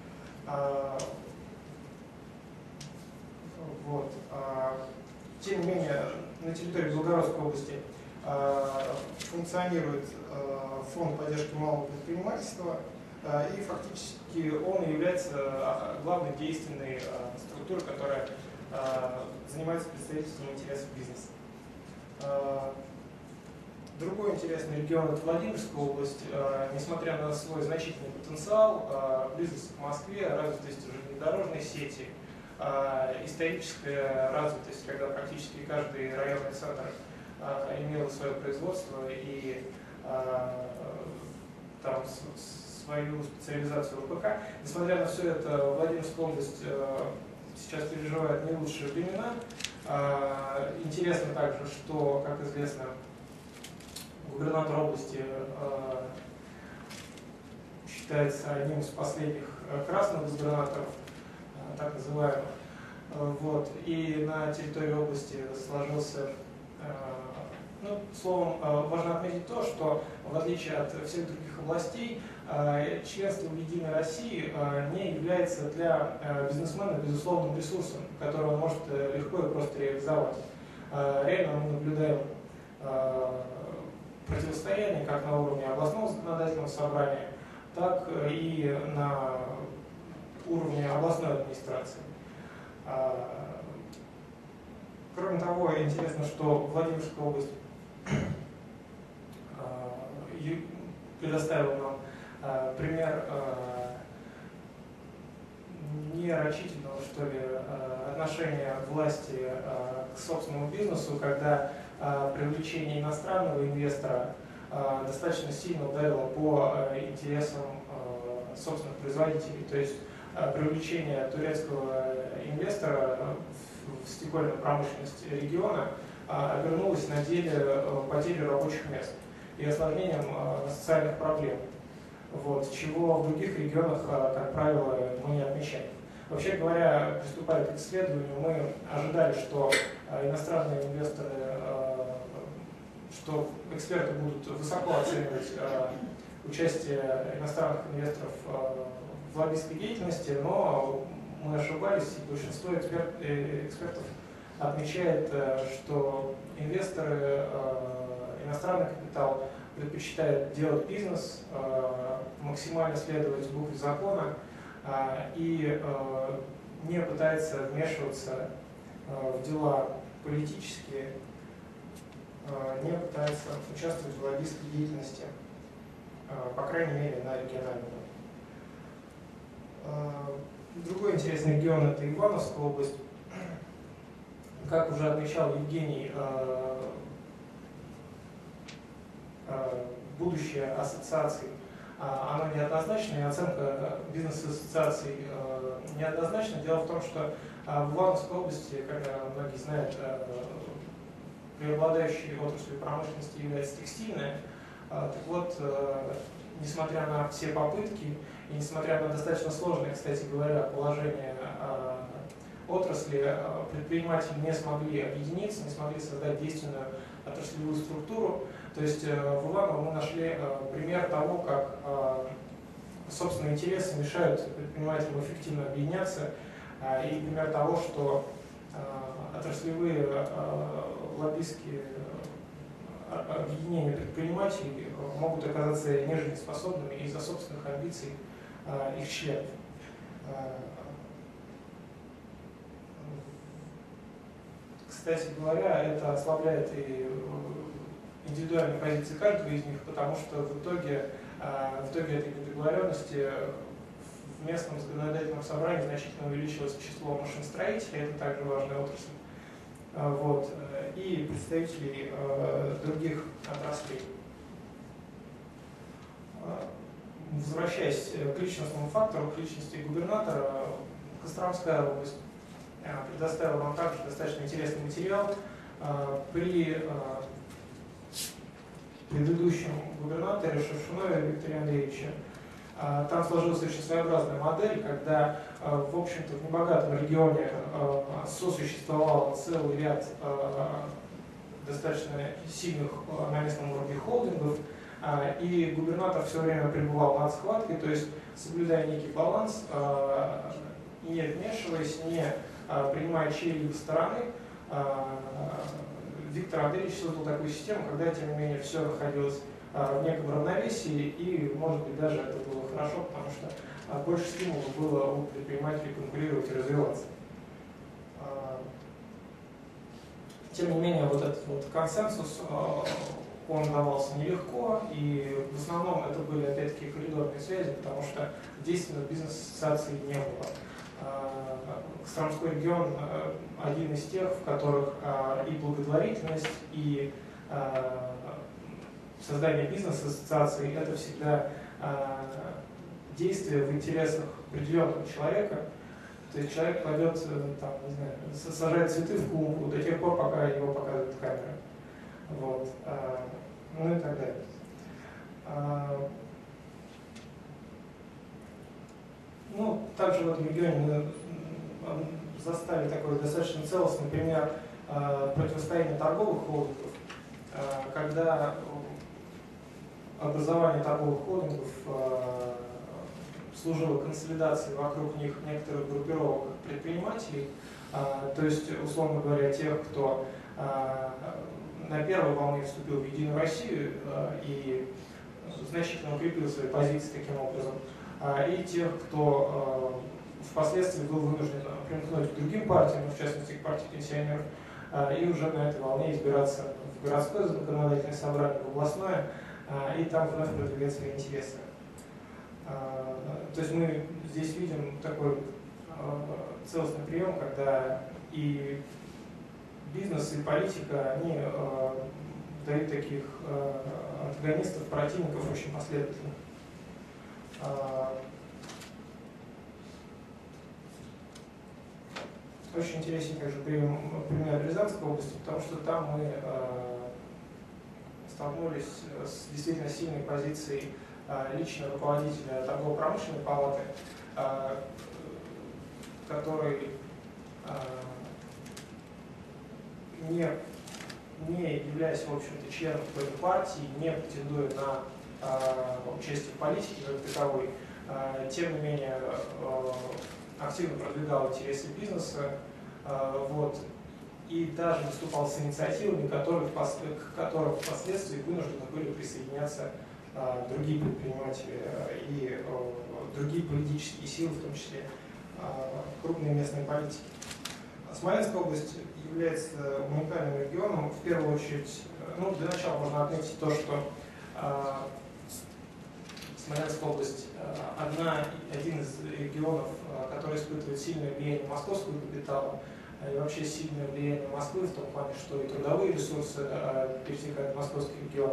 Вот. Тем не менее, на территории Белгородской области функционирует фонд поддержки малого предпринимательства, и фактически он является главной действенной структурой, которая занимается представительством интересов бизнеса. Другой интересный регион – это Владимирская область. Несмотря на свой значительный потенциал, близость к Москве, развитость железнодорожной сети, историческая развитость, когда практически каждый районный центр имел свое производство и там свою специализацию в ВПК. Несмотря на все это, Владимирская область сейчас переживает не лучшие времена. Интересно также, что, как известно, губернатор области э, считается одним из последних э, красных губернаторов, э, так называемых. Э, вот. И на территории области сложился, э, ну, словом, э, важно отметить то, что в отличие от всех других областей, э, членство в Единой России э, не является для э, бизнесмена безусловным ресурсом, который он может э, легко и просто реализовать. Э, реально мы наблюдаем э, противостояние как на уровне областного законодательного собрания, так и на уровне областной администрации. Кроме того, интересно, что Владимирская область предоставила нам пример нерачительного, что ли, отношения власти к собственному бизнесу, когда привлечение иностранного инвестора достаточно сильно ударило по интересам собственных производителей. То есть привлечение турецкого инвестора в стекольную промышленность региона обернулось на деле потерей рабочих мест и осложнением социальных проблем, вот, чего в других регионах, как правило, мы не отмечаем. Вообще говоря, приступая к исследованию, мы ожидали, что иностранные инвесторы что эксперты будут высоко оценивать участие иностранных инвесторов в лоббистской деятельности, но мы ошибались, и большинство эксперт, экспертов отмечает, что инвесторы, иностранный капитал предпочитает делать бизнес, максимально следовать букве закона и не пытается вмешиваться в дела политические, не пытается участвовать в лоббистской деятельности, по крайней мере, на региональном уровне. Другой интересный регион – это Ивановская область. Как уже отмечал Евгений, будущее ассоциаций, оно неоднозначно, и оценка бизнес-ассоциаций неоднозначна. Дело в том, что в Ивановской области, как многие знают, преобладающей отраслью промышленности является текстильная. Так вот, несмотря на все попытки и несмотря на достаточно сложное, кстати говоря, положение отрасли, предприниматели не смогли объединиться, не смогли создать действенную отраслевую структуру. То есть в Иваново мы нашли пример того, как собственные интересы мешают предпринимателям эффективно объединяться, и пример того, что отраслевые лоббистские объединения предпринимателей могут оказаться нежизнеспособными из-за собственных амбиций их членов. Кстати говоря, это ослабляет и индивидуальные позиции каждого из них, потому что в итоге, в итоге этой недоговоренности в местном законодательном собрании значительно увеличилось число машиностроителей, это также важная отрасль, вот, и представителей других отраслей. Возвращаясь к личностному фактору, к личности губернатора, Костромская область предоставила нам также достаточно интересный материал. При предыдущем губернаторе Шершунове Викторе Андреевиче там сложилась очень своеобразная модель, когда, в общем-то, в небогатом регионе сосуществовал целый ряд достаточно сильных на местном уровне холдингов, и губернатор все время пребывал над схваткой, то есть соблюдая некий баланс, не вмешиваясь, не принимая чьей-либо стороны, Виктор Андреевич создал такую систему, когда, тем не менее, все находилось в неком равновесии, и, может быть, даже это было хорошо, потому что больше стимула было у предпринимателей конкурировать и развиваться. Тем не менее, вот этот вот консенсус, он давался нелегко, и в основном это были, опять-таки, коридорные связи, потому что действенных бизнес-ассоциаций не было. Костромской регион один из тех, в которых и благотворительность, и создание бизнес-ассоциаций – это всегда действие в интересах определенного человека. То есть человек кладет, там, не знаю, сажает цветы в клумбу до тех пор, пока его показывает камера. Вот. Ну и так далее. Ну, также в этом регионе мы застали такой достаточно целостный пример противостояния торговых холдингов, когда образование торговых холдингов служило консолидацией вокруг них некоторых группировок предпринимателей, то есть, условно говоря, тех, кто на первой волне вступил в Единую Россию и значительно укрепил свои позиции таким образом, и тех, кто впоследствии был вынужден примкнуть к другим партиям, в частности к партии пенсионеров, и уже на этой волне избираться в городское законодательное собрание, в областное, и там вновь продвигать свои интересы. То есть мы здесь видим такой целостный прием, когда и бизнес, и политика, они дают таких антагонистов, противников очень последовательно. Очень интересен также пример Рязанской области, потому что там мы э, столкнулись с действительно сильной позицией э, личного руководителя торгово-промышленной палаты, э, который э, не не являясь, в общем-то, членом какой-то партии, не претендуя на участие в политике как таковой, тем не менее активно продвигал интересы бизнеса, вот, и даже выступал с инициативами, которые, к которым впоследствии вынуждены были присоединяться другие предприниматели и другие политические силы, в том числе крупные местные политики. Смоленская область является уникальным регионом. В первую очередь, ну, для начала можно отметить то, что Смоленская область одна, один из регионов, который испытывает сильное влияние московского капитала и вообще сильное влияние Москвы в том плане, что и трудовые ресурсы пересекают московский регион.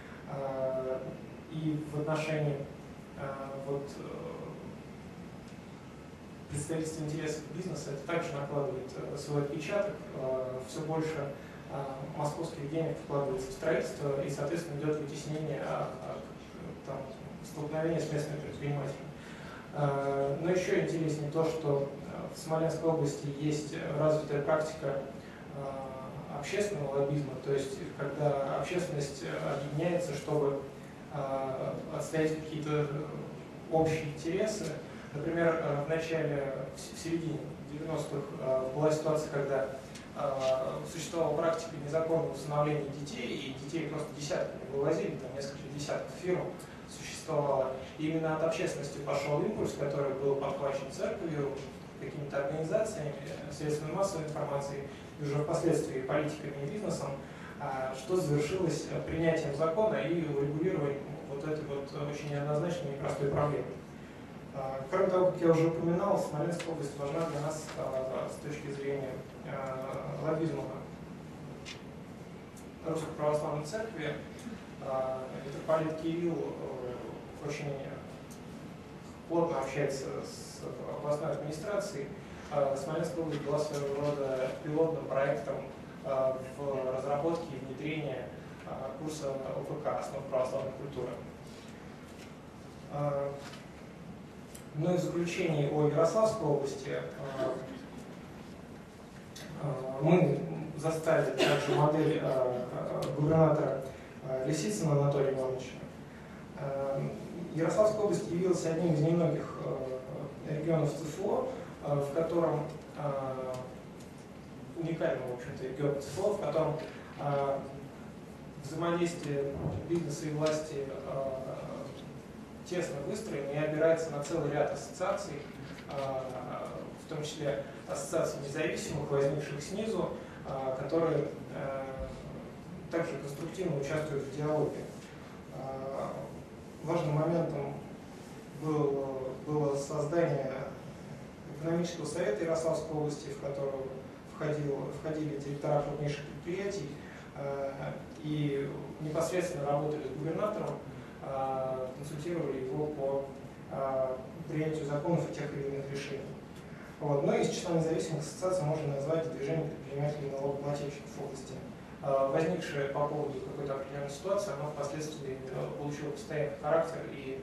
И в отношении вот, представительства интересов бизнеса это также накладывает свой отпечаток. Все больше московских денег вкладывается в строительство и, соответственно, идет вытеснение там, столкновения с местными предпринимателями. Но еще интереснее то, что в Смоленской области есть развитая практика общественного лоббизма, то есть когда общественность объединяется, чтобы отстоять какие-то общие интересы. Например, в начале, в середине девяностых была ситуация, когда существовала практика незаконного усыновления детей, и детей просто десятками вывозили, там несколько десятков фирм существовало. И именно от общественности пошел импульс, который был подхвачен церковью, какими-то организациями, средствами массовой информации, и уже впоследствии политиками и бизнесом, что завершилось принятием закона и урегулированием вот этой вот очень неоднозначной и непростой проблемы. Кроме того, как я уже упоминал, Смоленская область важна для нас с точки зрения лоббизма Русской Православной Церкви. Митрополит Кирилл очень плотно общается с областной администрацией. Смоленская область была своего рода пилотным проектом в разработке и внедрении курса ОПК «Основы православной культуры». Ну и в заключении о Ярославской области мы заставили также модель губернатора Лисицына Анатолия Ивановича. Ярославская область явилась одним из немногих регионов ЦФО, в котором уникальным, в общем-то, регион ЦФО, в котором взаимодействие бизнеса и власти тесно выстроен и опирается на целый ряд ассоциаций, в том числе ассоциаций независимых, возникших снизу, которые также конструктивно участвуют в диалоге. Важным моментом был, было создание экономического совета Ярославской области, в который входил, входили директора крупнейших предприятий и непосредственно работали с губернатором, консультировали его по принятию законов и тех или иных решений. Вот. Но из числа независимых ассоциаций можно назвать движение предпринимателей и налогоплательщиков в области. Возникшее по поводу какой-то определенной ситуации, оно впоследствии получило постоянный характер и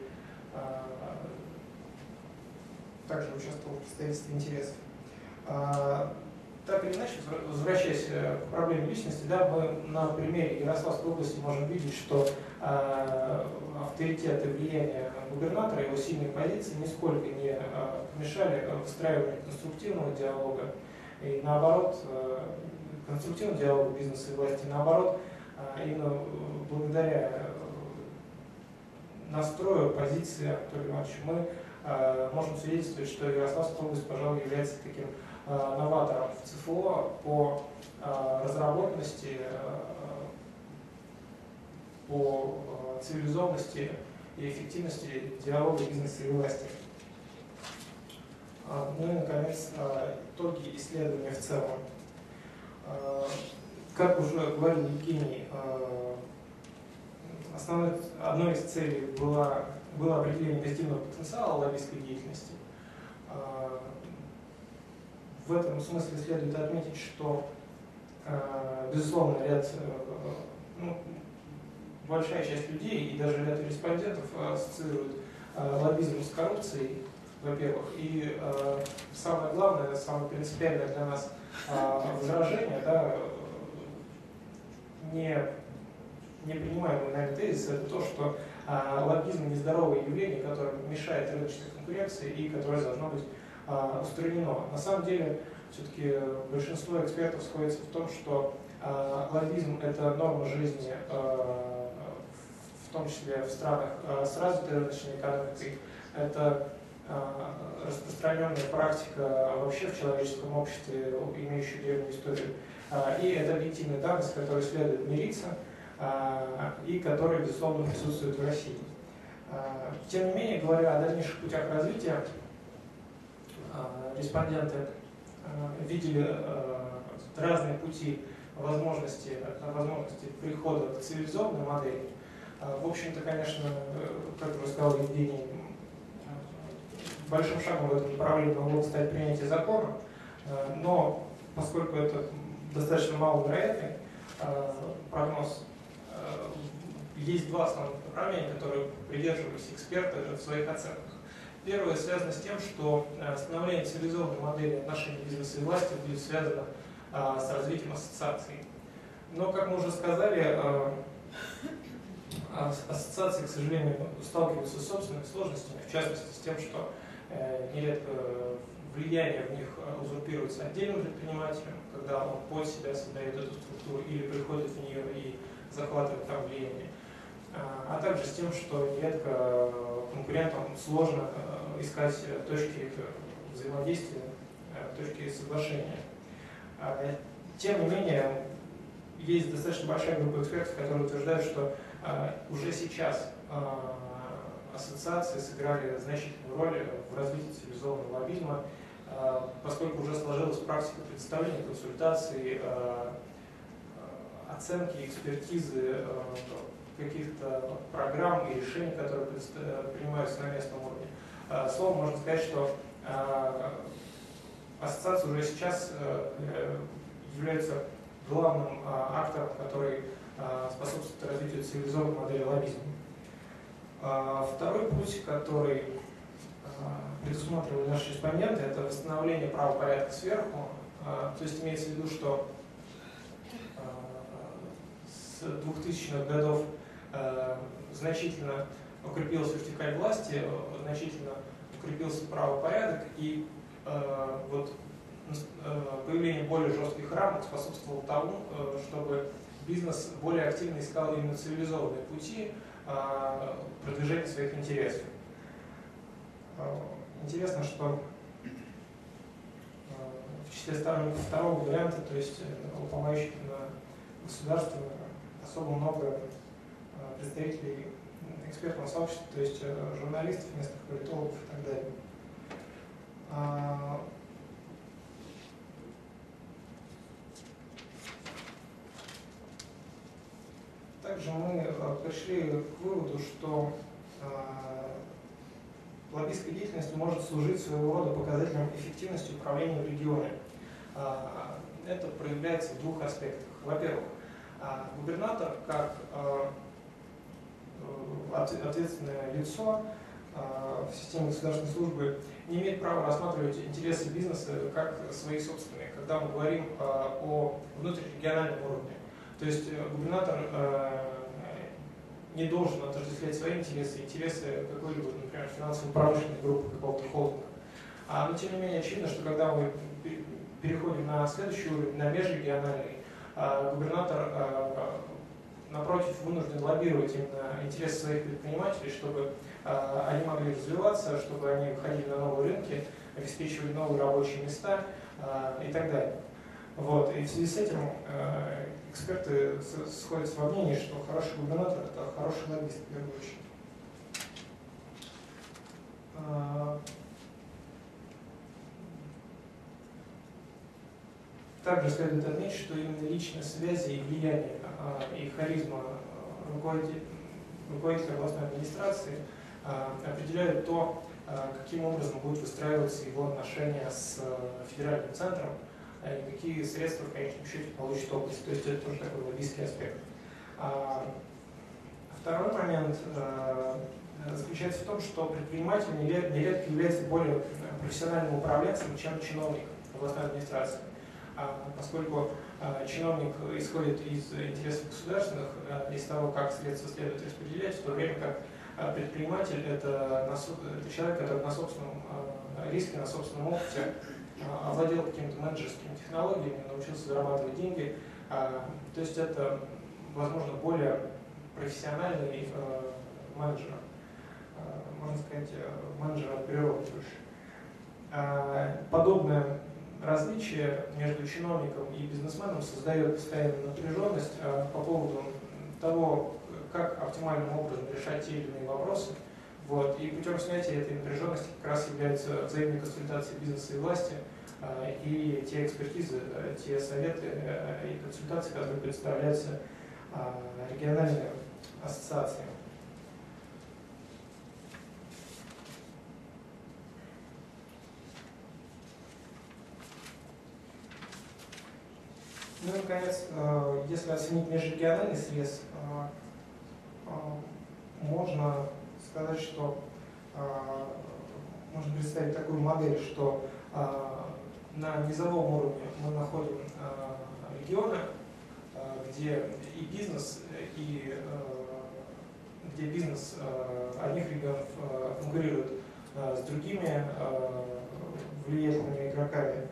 также участвовал в представительстве интересов. Так или иначе, возвращаясь к проблеме личности, да, мы на примере Ярославской области можем видеть, что э, авторитет и влияние губернатора, его сильные позиции нисколько не э, помешали выстраиванию конструктивного диалога. И наоборот, э, конструктивного диалога бизнеса и власти, наоборот, э, именно благодаря э, настрою, позиции Анатолия Ивановича мы э, можем свидетельствовать, что Ярославская область, пожалуй, является таким новатором в ЦФО по э, разработанности, э, по э, цивилизованности и эффективности диалога бизнеса и власти. А, ну и, наконец, э, итоги исследования в целом. Э, как уже говорил Евгений, э, основной, одной из целей была, было определение позитивного потенциала лоббистской деятельности. Э, В этом смысле следует отметить, что, безусловно, ряд, ну, большая часть людей и даже ряд респондентов ассоциируют лоббизм с коррупцией, во-первых, и самое главное, самое принципиальное для нас возражение, да, не, не принимаемый нами тезис, это то, что а, лоббизм – нездоровое явление, которое мешает рыночной конкуренции и которое должно быть а, устранено. На самом деле, все-таки большинство экспертов сходится в том, что а, лоббизм – это норма жизни, а, в том числе в странах а, с развитой рыночной экономикой. Это а, распространенная практика вообще в человеческом обществе, имеющая древнюю историю. А, и это объективная данность, с которой следует мириться, а, и которая, безусловно, присутствует в России. А, тем не менее, говоря о дальнейших путях развития, а, респонденты а, видели а, разные пути возможности, возможности прихода к цивилизованной модели. А, в общем-то, конечно, как уже сказал Евгений, большим шагом в этом направлении могло стать принятие закона, но поскольку это достаточно маловероятный прогноз, есть два основных направления, которые придерживались эксперты в своих оценках. Первое связано с тем, что становление цивилизованной модели отношений бизнеса и власти будет связано с развитием ассоциаций. Но, как мы уже сказали, ассоциации, к сожалению, сталкиваются с собственными сложностями, в частности с тем, что нередко влияние в них узурпируется отдельным предпринимателем, когда он под себя создает эту структуру или приходит в нее и захватывает там влияние. А также с тем, что нередко конкурентам сложно искать точки взаимодействия, точки соглашения. Тем не менее, есть достаточно большая группа экспертов, которые утверждают, что уже сейчас ассоциации сыграли значительную роль в развитии цивилизованного лоббизма, поскольку уже сложилась практика предоставления консультаций, оценки, экспертизы каких-то программ и решений, которые принимаются на местном уровне. Словом, можно сказать, что ассоциация уже сейчас является главным актором, который способствует развитию цивилизованной модели лоббизма. Второй путь, который предусматривали наши респонденты, это восстановление правопорядка сверху. То есть имеется в виду, что с двухтысячных годов значительно укрепилась вертикаль власти, значительно укрепился правопорядок, и вот появление более жестких рамок способствовало тому, чтобы бизнес более активно искал именно цивилизованные пути продвижения своих интересов. Интересно, что в числе сторонников второго варианта, то есть уповающих на государство, особо много представителей экспертного сообщества, то есть журналистов, местных политологов и так далее. Также мы пришли к выводу, что лоббистская деятельность может служить своего рода показателем эффективности управления в регионе. Это проявляется в двух аспектах. Во-первых, губернатор как ответственное лицо в системе государственной службы не имеет права рассматривать интересы бизнеса как свои собственные, когда мы говорим о внутрирегиональном уровне. То есть губернатор не должен отождествлять свои интересы, интересы какой-либо, например, финансово-промышленной группы, какого-то холдинга. А, но тем не менее очевидно, что когда мы переходим на следующий уровень, на межрегиональный, губернатор, напротив, вынужден лоббировать именно интересы своих предпринимателей, чтобы они могли развиваться, чтобы они выходили на новые рынки, обеспечивали новые рабочие места и так далее. Вот. И в связи с этим эксперты сходятся во мнении, что хороший губернатор – это хороший лоббист, в первую очередь. Также следует отметить, что именно личные связи и влияние и харизма руководителя, руководителя областной администрации определяют то, каким образом будут выстраиваться его отношения с федеральным центром, и какие средства в конечном счете получит область. То есть это тоже такой лоббистский аспект. Второй момент заключается в том, что предприниматель нередко является более профессиональным управленцем, чем чиновник областной администрации, поскольку чиновник исходит из интересов государственных, из того, как средства следует распределять, в то время как предприниматель – это, это человек, который на собственном риске, на собственном опыте овладел какими-то менеджерскими технологиями, научился зарабатывать деньги. То есть это, возможно, более профессиональный менеджер, можно сказать, менеджер от природы больше. Подобное различие между чиновником и бизнесменом создает постоянную напряженность по поводу того, как оптимальным образом решать те или иные вопросы. Вот. И путем снятия этой напряженности как раз является взаимной консультацией бизнеса и власти и те экспертизы, те советы и консультации, которые представляются региональными ассоциациями. Ну и, наконец, если оценить межрегиональный срез, можно сказать, что можно представить такую модель, что на низовом уровне мы находим регионы, где и бизнес, и где бизнес одних регионов конкурирует с другими влиятельными игроками.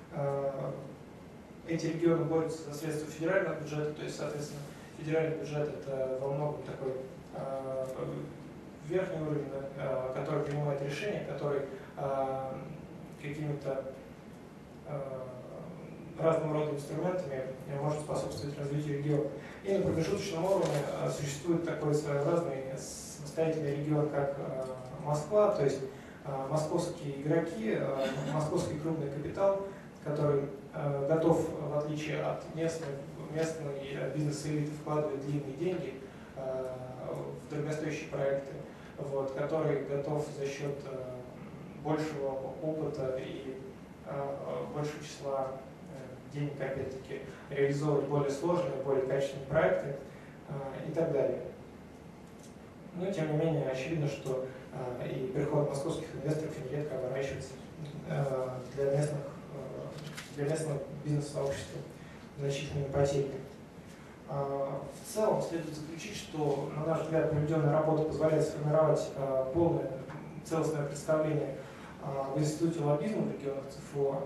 Эти регионы борются за средства федерального бюджета, то есть, соответственно, федеральный бюджет – это во многом такой э, верхний уровень, э, который принимает решения, который э, какими-то э, разного рода инструментами может способствовать развитию региона. И на промежуточном уровне э, существует такой своеобразный самостоятельный регион, как э, Москва, то есть э, московские игроки, э, московский крупный капитал, который э, готов, в отличие от местной, местной бизнес-элиты, вкладывать длинные деньги э, в дорогостоящие проекты, вот, который готов за счет э, большего опыта и э, большего числа э, денег, опять-таки, реализовывать более сложные, более качественные проекты э, и так далее. Но, тем не менее, очевидно, что э, и приход московских инвесторов нередко оборачивается э, для местных для местного бизнес-сообщества значительными потерями. В целом следует заключить, что, на наш взгляд, проведенная работа позволяет сформировать полное целостное представление в Институте лоббизма в регионах ЦФО.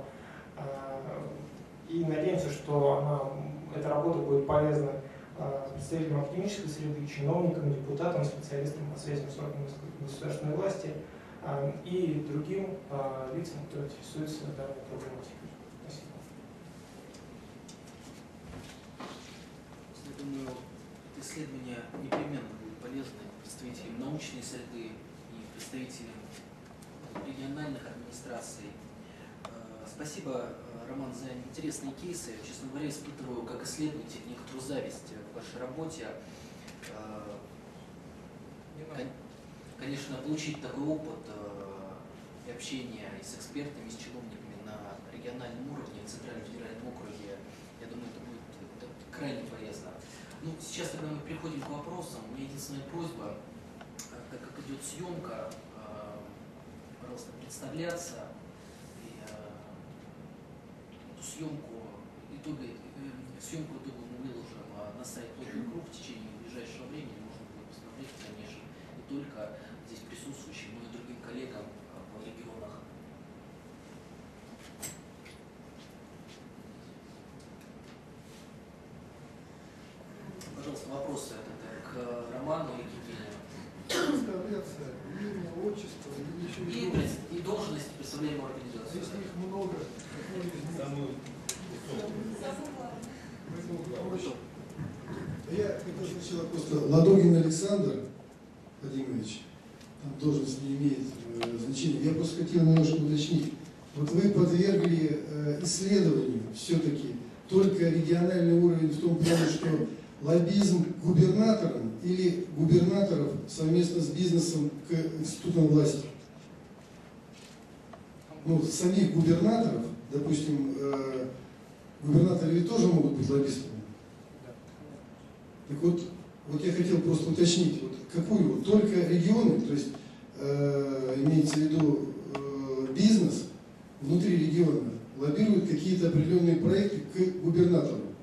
И надеемся, что она, эта работа будет полезна представителям академической среды, чиновникам, депутатам, специалистам по связям с органами государственной власти и другим лицам, кто интересуется данной проблематикой. Я думаю, исследования непременно будут полезны представителям научной среды и представителям региональных администраций. Спасибо, Роман, за интересные кейсы. Честно говоря, испытываю как исследователь некоторую зависть в вашей работе. Конечно, получить такой опыт и общение и с экспертами, и с чиновниками на региональном уровне, в Центральном федеральном округе, я думаю, это будет это крайне полезно. Ну, сейчас, когда мы переходим к вопросам, у меня единственная просьба, так как идет съемка, пожалуйста, представляться. И, эту съемку, итоги, съемку итогу мы выложим на сайт Лобби Групп в течение ближайшего времени. Можно будет посмотреть, конечно, не только здесь присутствующим, но и другим коллегам в регионах. Пожалуйста, вопросы к Роману и Евгению. Представляться, имя, отчество, или еще и, и, и должности представляемой организации. Если их много, я хотел сначала просто Ладогин Александр Владимирович, там должность не имеет э, значения. Я просто хотел немножко уточнить. Вот вы подвергли э, исследованию все-таки только региональный уровень в том плане, что лоббизм губернаторам или губернаторов совместно с бизнесом к институтам власти. Ну, самих губернаторов, допустим, э, губернаторы ведь тоже могут быть лоббистами. Так вот, вот я хотел просто уточнить, вот какую, вот только регионы, то есть э, имеется в виду э, бизнес внутри региона, лоббируют какие-то определенные проекты к губернатору.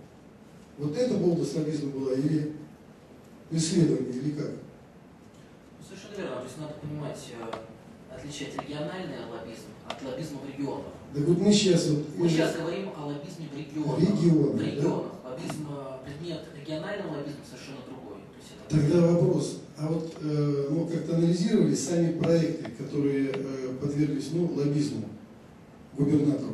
Вот эта область лоббизма была или исследование, или как? Совершенно верно. То есть надо понимать, отличать региональный лоббизм от лоббизма в регионах. Так вот мы сейчас вот... Мы сейчас говорим о лоббизме в регионах. Регионах, в регионах. Да? Лоббизм, предмет регионального лоббизма совершенно другой. То есть это... Тогда вопрос. А вот э, ну, как-то анализировали сами проекты, которые э, подверглись ну, лоббизму губернатору?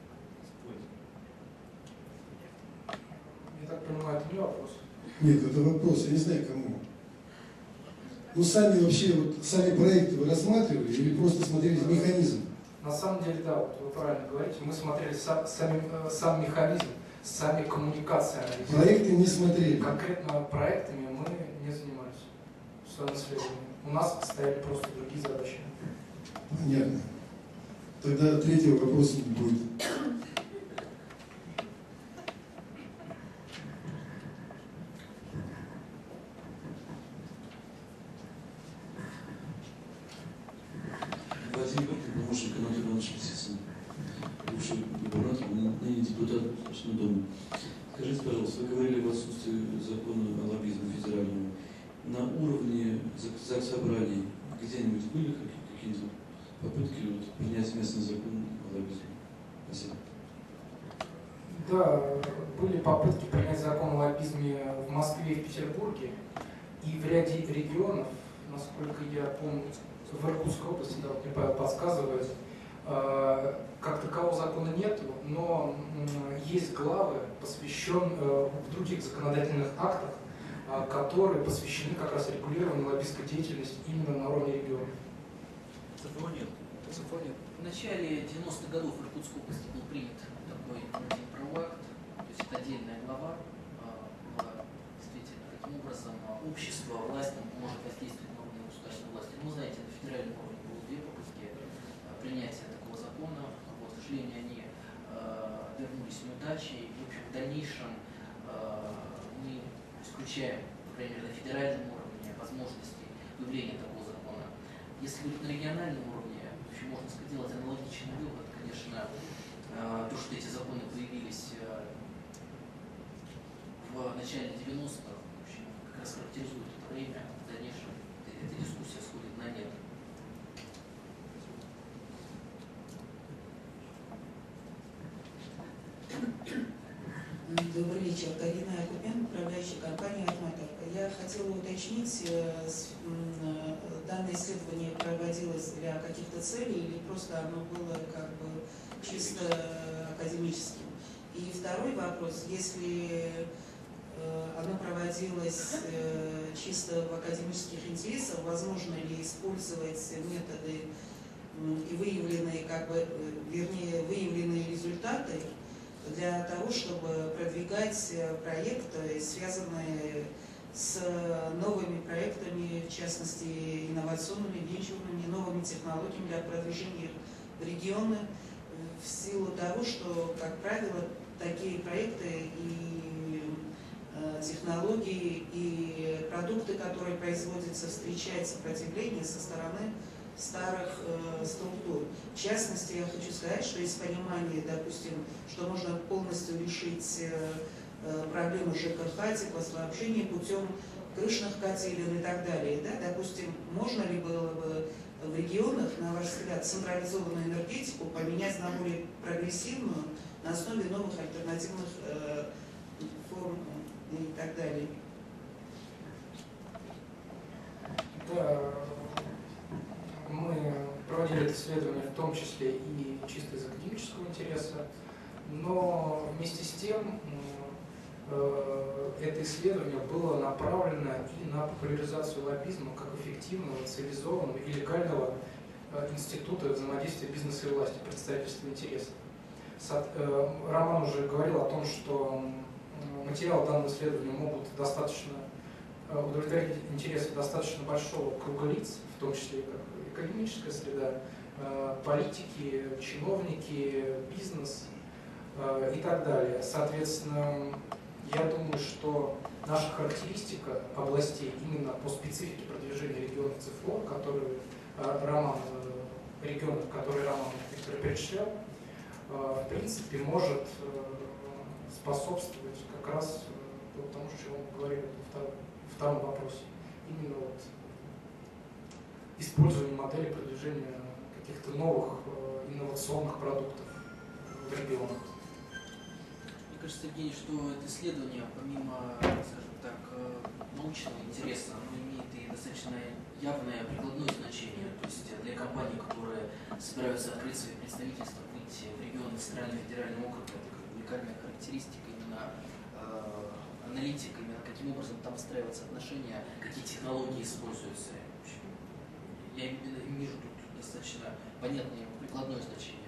Я так понимаю, это не вопрос. Нет, это вопрос, я не знаю кому. Ну сами вообще, вот сами проекты вы рассматривали или просто смотрели механизм? На самом деле, да, вот вы правильно говорите, мы смотрели сам, сами, сам механизм, сами коммуникации. Проекты не смотрели? Конкретно проектами мы не занимались в своем исследовании. У нас стояли просто другие задачи. Понятно. Тогда третьего вопроса не будет. Владимир Горький, помощник Анатолия Ивановича Лисицына, бывший губернатор, ныне депутат Государственной Думы. Скажите, пожалуйста, вы говорили в отсутствии закона о лоббизме федерального. На уровне заксобраний где-нибудь были какие-нибудь попытки вот, принять местный закон о лоббизме? Спасибо. Да, были попытки принять закон о лоббизме в Москве и в Петербурге, и в ряде регионов, насколько я помню, в Иркутской области, да, вот мне Павел подсказывает, э, как такового закона нет, но э, есть главы, посвященные э, в других законодательных актах, э, которые посвящены как раз регулированию лоббистской деятельности именно на уровне региона. ЦФО нет. ЦФО нет. В начале девяностых годов в Иркутской области был принят такой правовой акт, то есть это отдельная глава, была действительно таким образом общество, власть может воздействовать на уровне государственной власти. Ну, знаете, на федеральном уровне было две попытки принятия такого закона. Вот, к сожалению, они вернулись неудачей. В общем, в дальнейшем мы исключаем, по крайней мере, на федеральном уровне возможности появления такого закона. Если говорить на региональном уровне, в общем, можно сделать аналогичный вывод. Конечно, то, что эти законы появились в начале девяностых, в общем, как раз характеризует это время. В дальнейшем эта дискуссия сходит на нет. Добрый вечер. Карина Якубян, управляющая компания «Арматовка». Я хотела уточнить, данное исследование проводилось для каких-то целей или просто оно было как бы чисто академическим? И второй вопрос, если оно проводилось чисто в академических интересах, возможно ли использовать методы и выявленные, как бы, вернее, выявленные результаты для того, чтобы продвигать проекты, связанные с новыми проектами, в частности, инновационными, венчурными, новыми технологиями для продвижения в регионы, в силу того, что, как правило, такие проекты и технологии, и продукты, которые производятся, встречают сопротивление со стороны старых э, структур. В частности, я хочу сказать, что есть понимание, допустим, что можно полностью решить э, проблему ЖКХ, теплоснабжения путем крышных котелен и так далее. Да? Допустим, можно ли было бы в регионах, на ваш взгляд, централизованную энергетику поменять на более прогрессивную, на основе новых альтернативных э, форм и так далее? Да. Мы проводили это исследование в том числе и чисто из академического интереса, но вместе с тем э, это исследование было направлено и на популяризацию лоббизма как эффективного, цивилизованного и легального э, института взаимодействия бизнеса и власти, представительства интересов. Со, э, Роман уже говорил о том, что материалы данного исследования могут достаточно э, удовлетворить интересы достаточно большого круга лиц, в том числе и как академическая среда, политики, чиновники, бизнес и так далее. Соответственно, я думаю, что наша характеристика областей именно по специфике продвижения регионов ЦФО, которые Роман, регионов, которые Роман перечислял, в принципе, может способствовать как раз по тому, о чем вы говорили во втором, втором вопросе. Именно вот использование модели продвижения каких-то новых э, инновационных продуктов в регионах. Мне кажется, Евгений, что это исследование, помимо, скажем так, научного интереса, оно имеет и достаточно явное прикладное значение. То есть для компаний, которые собираются открыть свои представительства, выйти в регион центрального федерального округа, это как уникальная характеристика, именно э, аналитика, именно каким образом там выстраиваются отношения, какие технологии используются. В общем, я вижу тут достаточно понятное прикладное значение.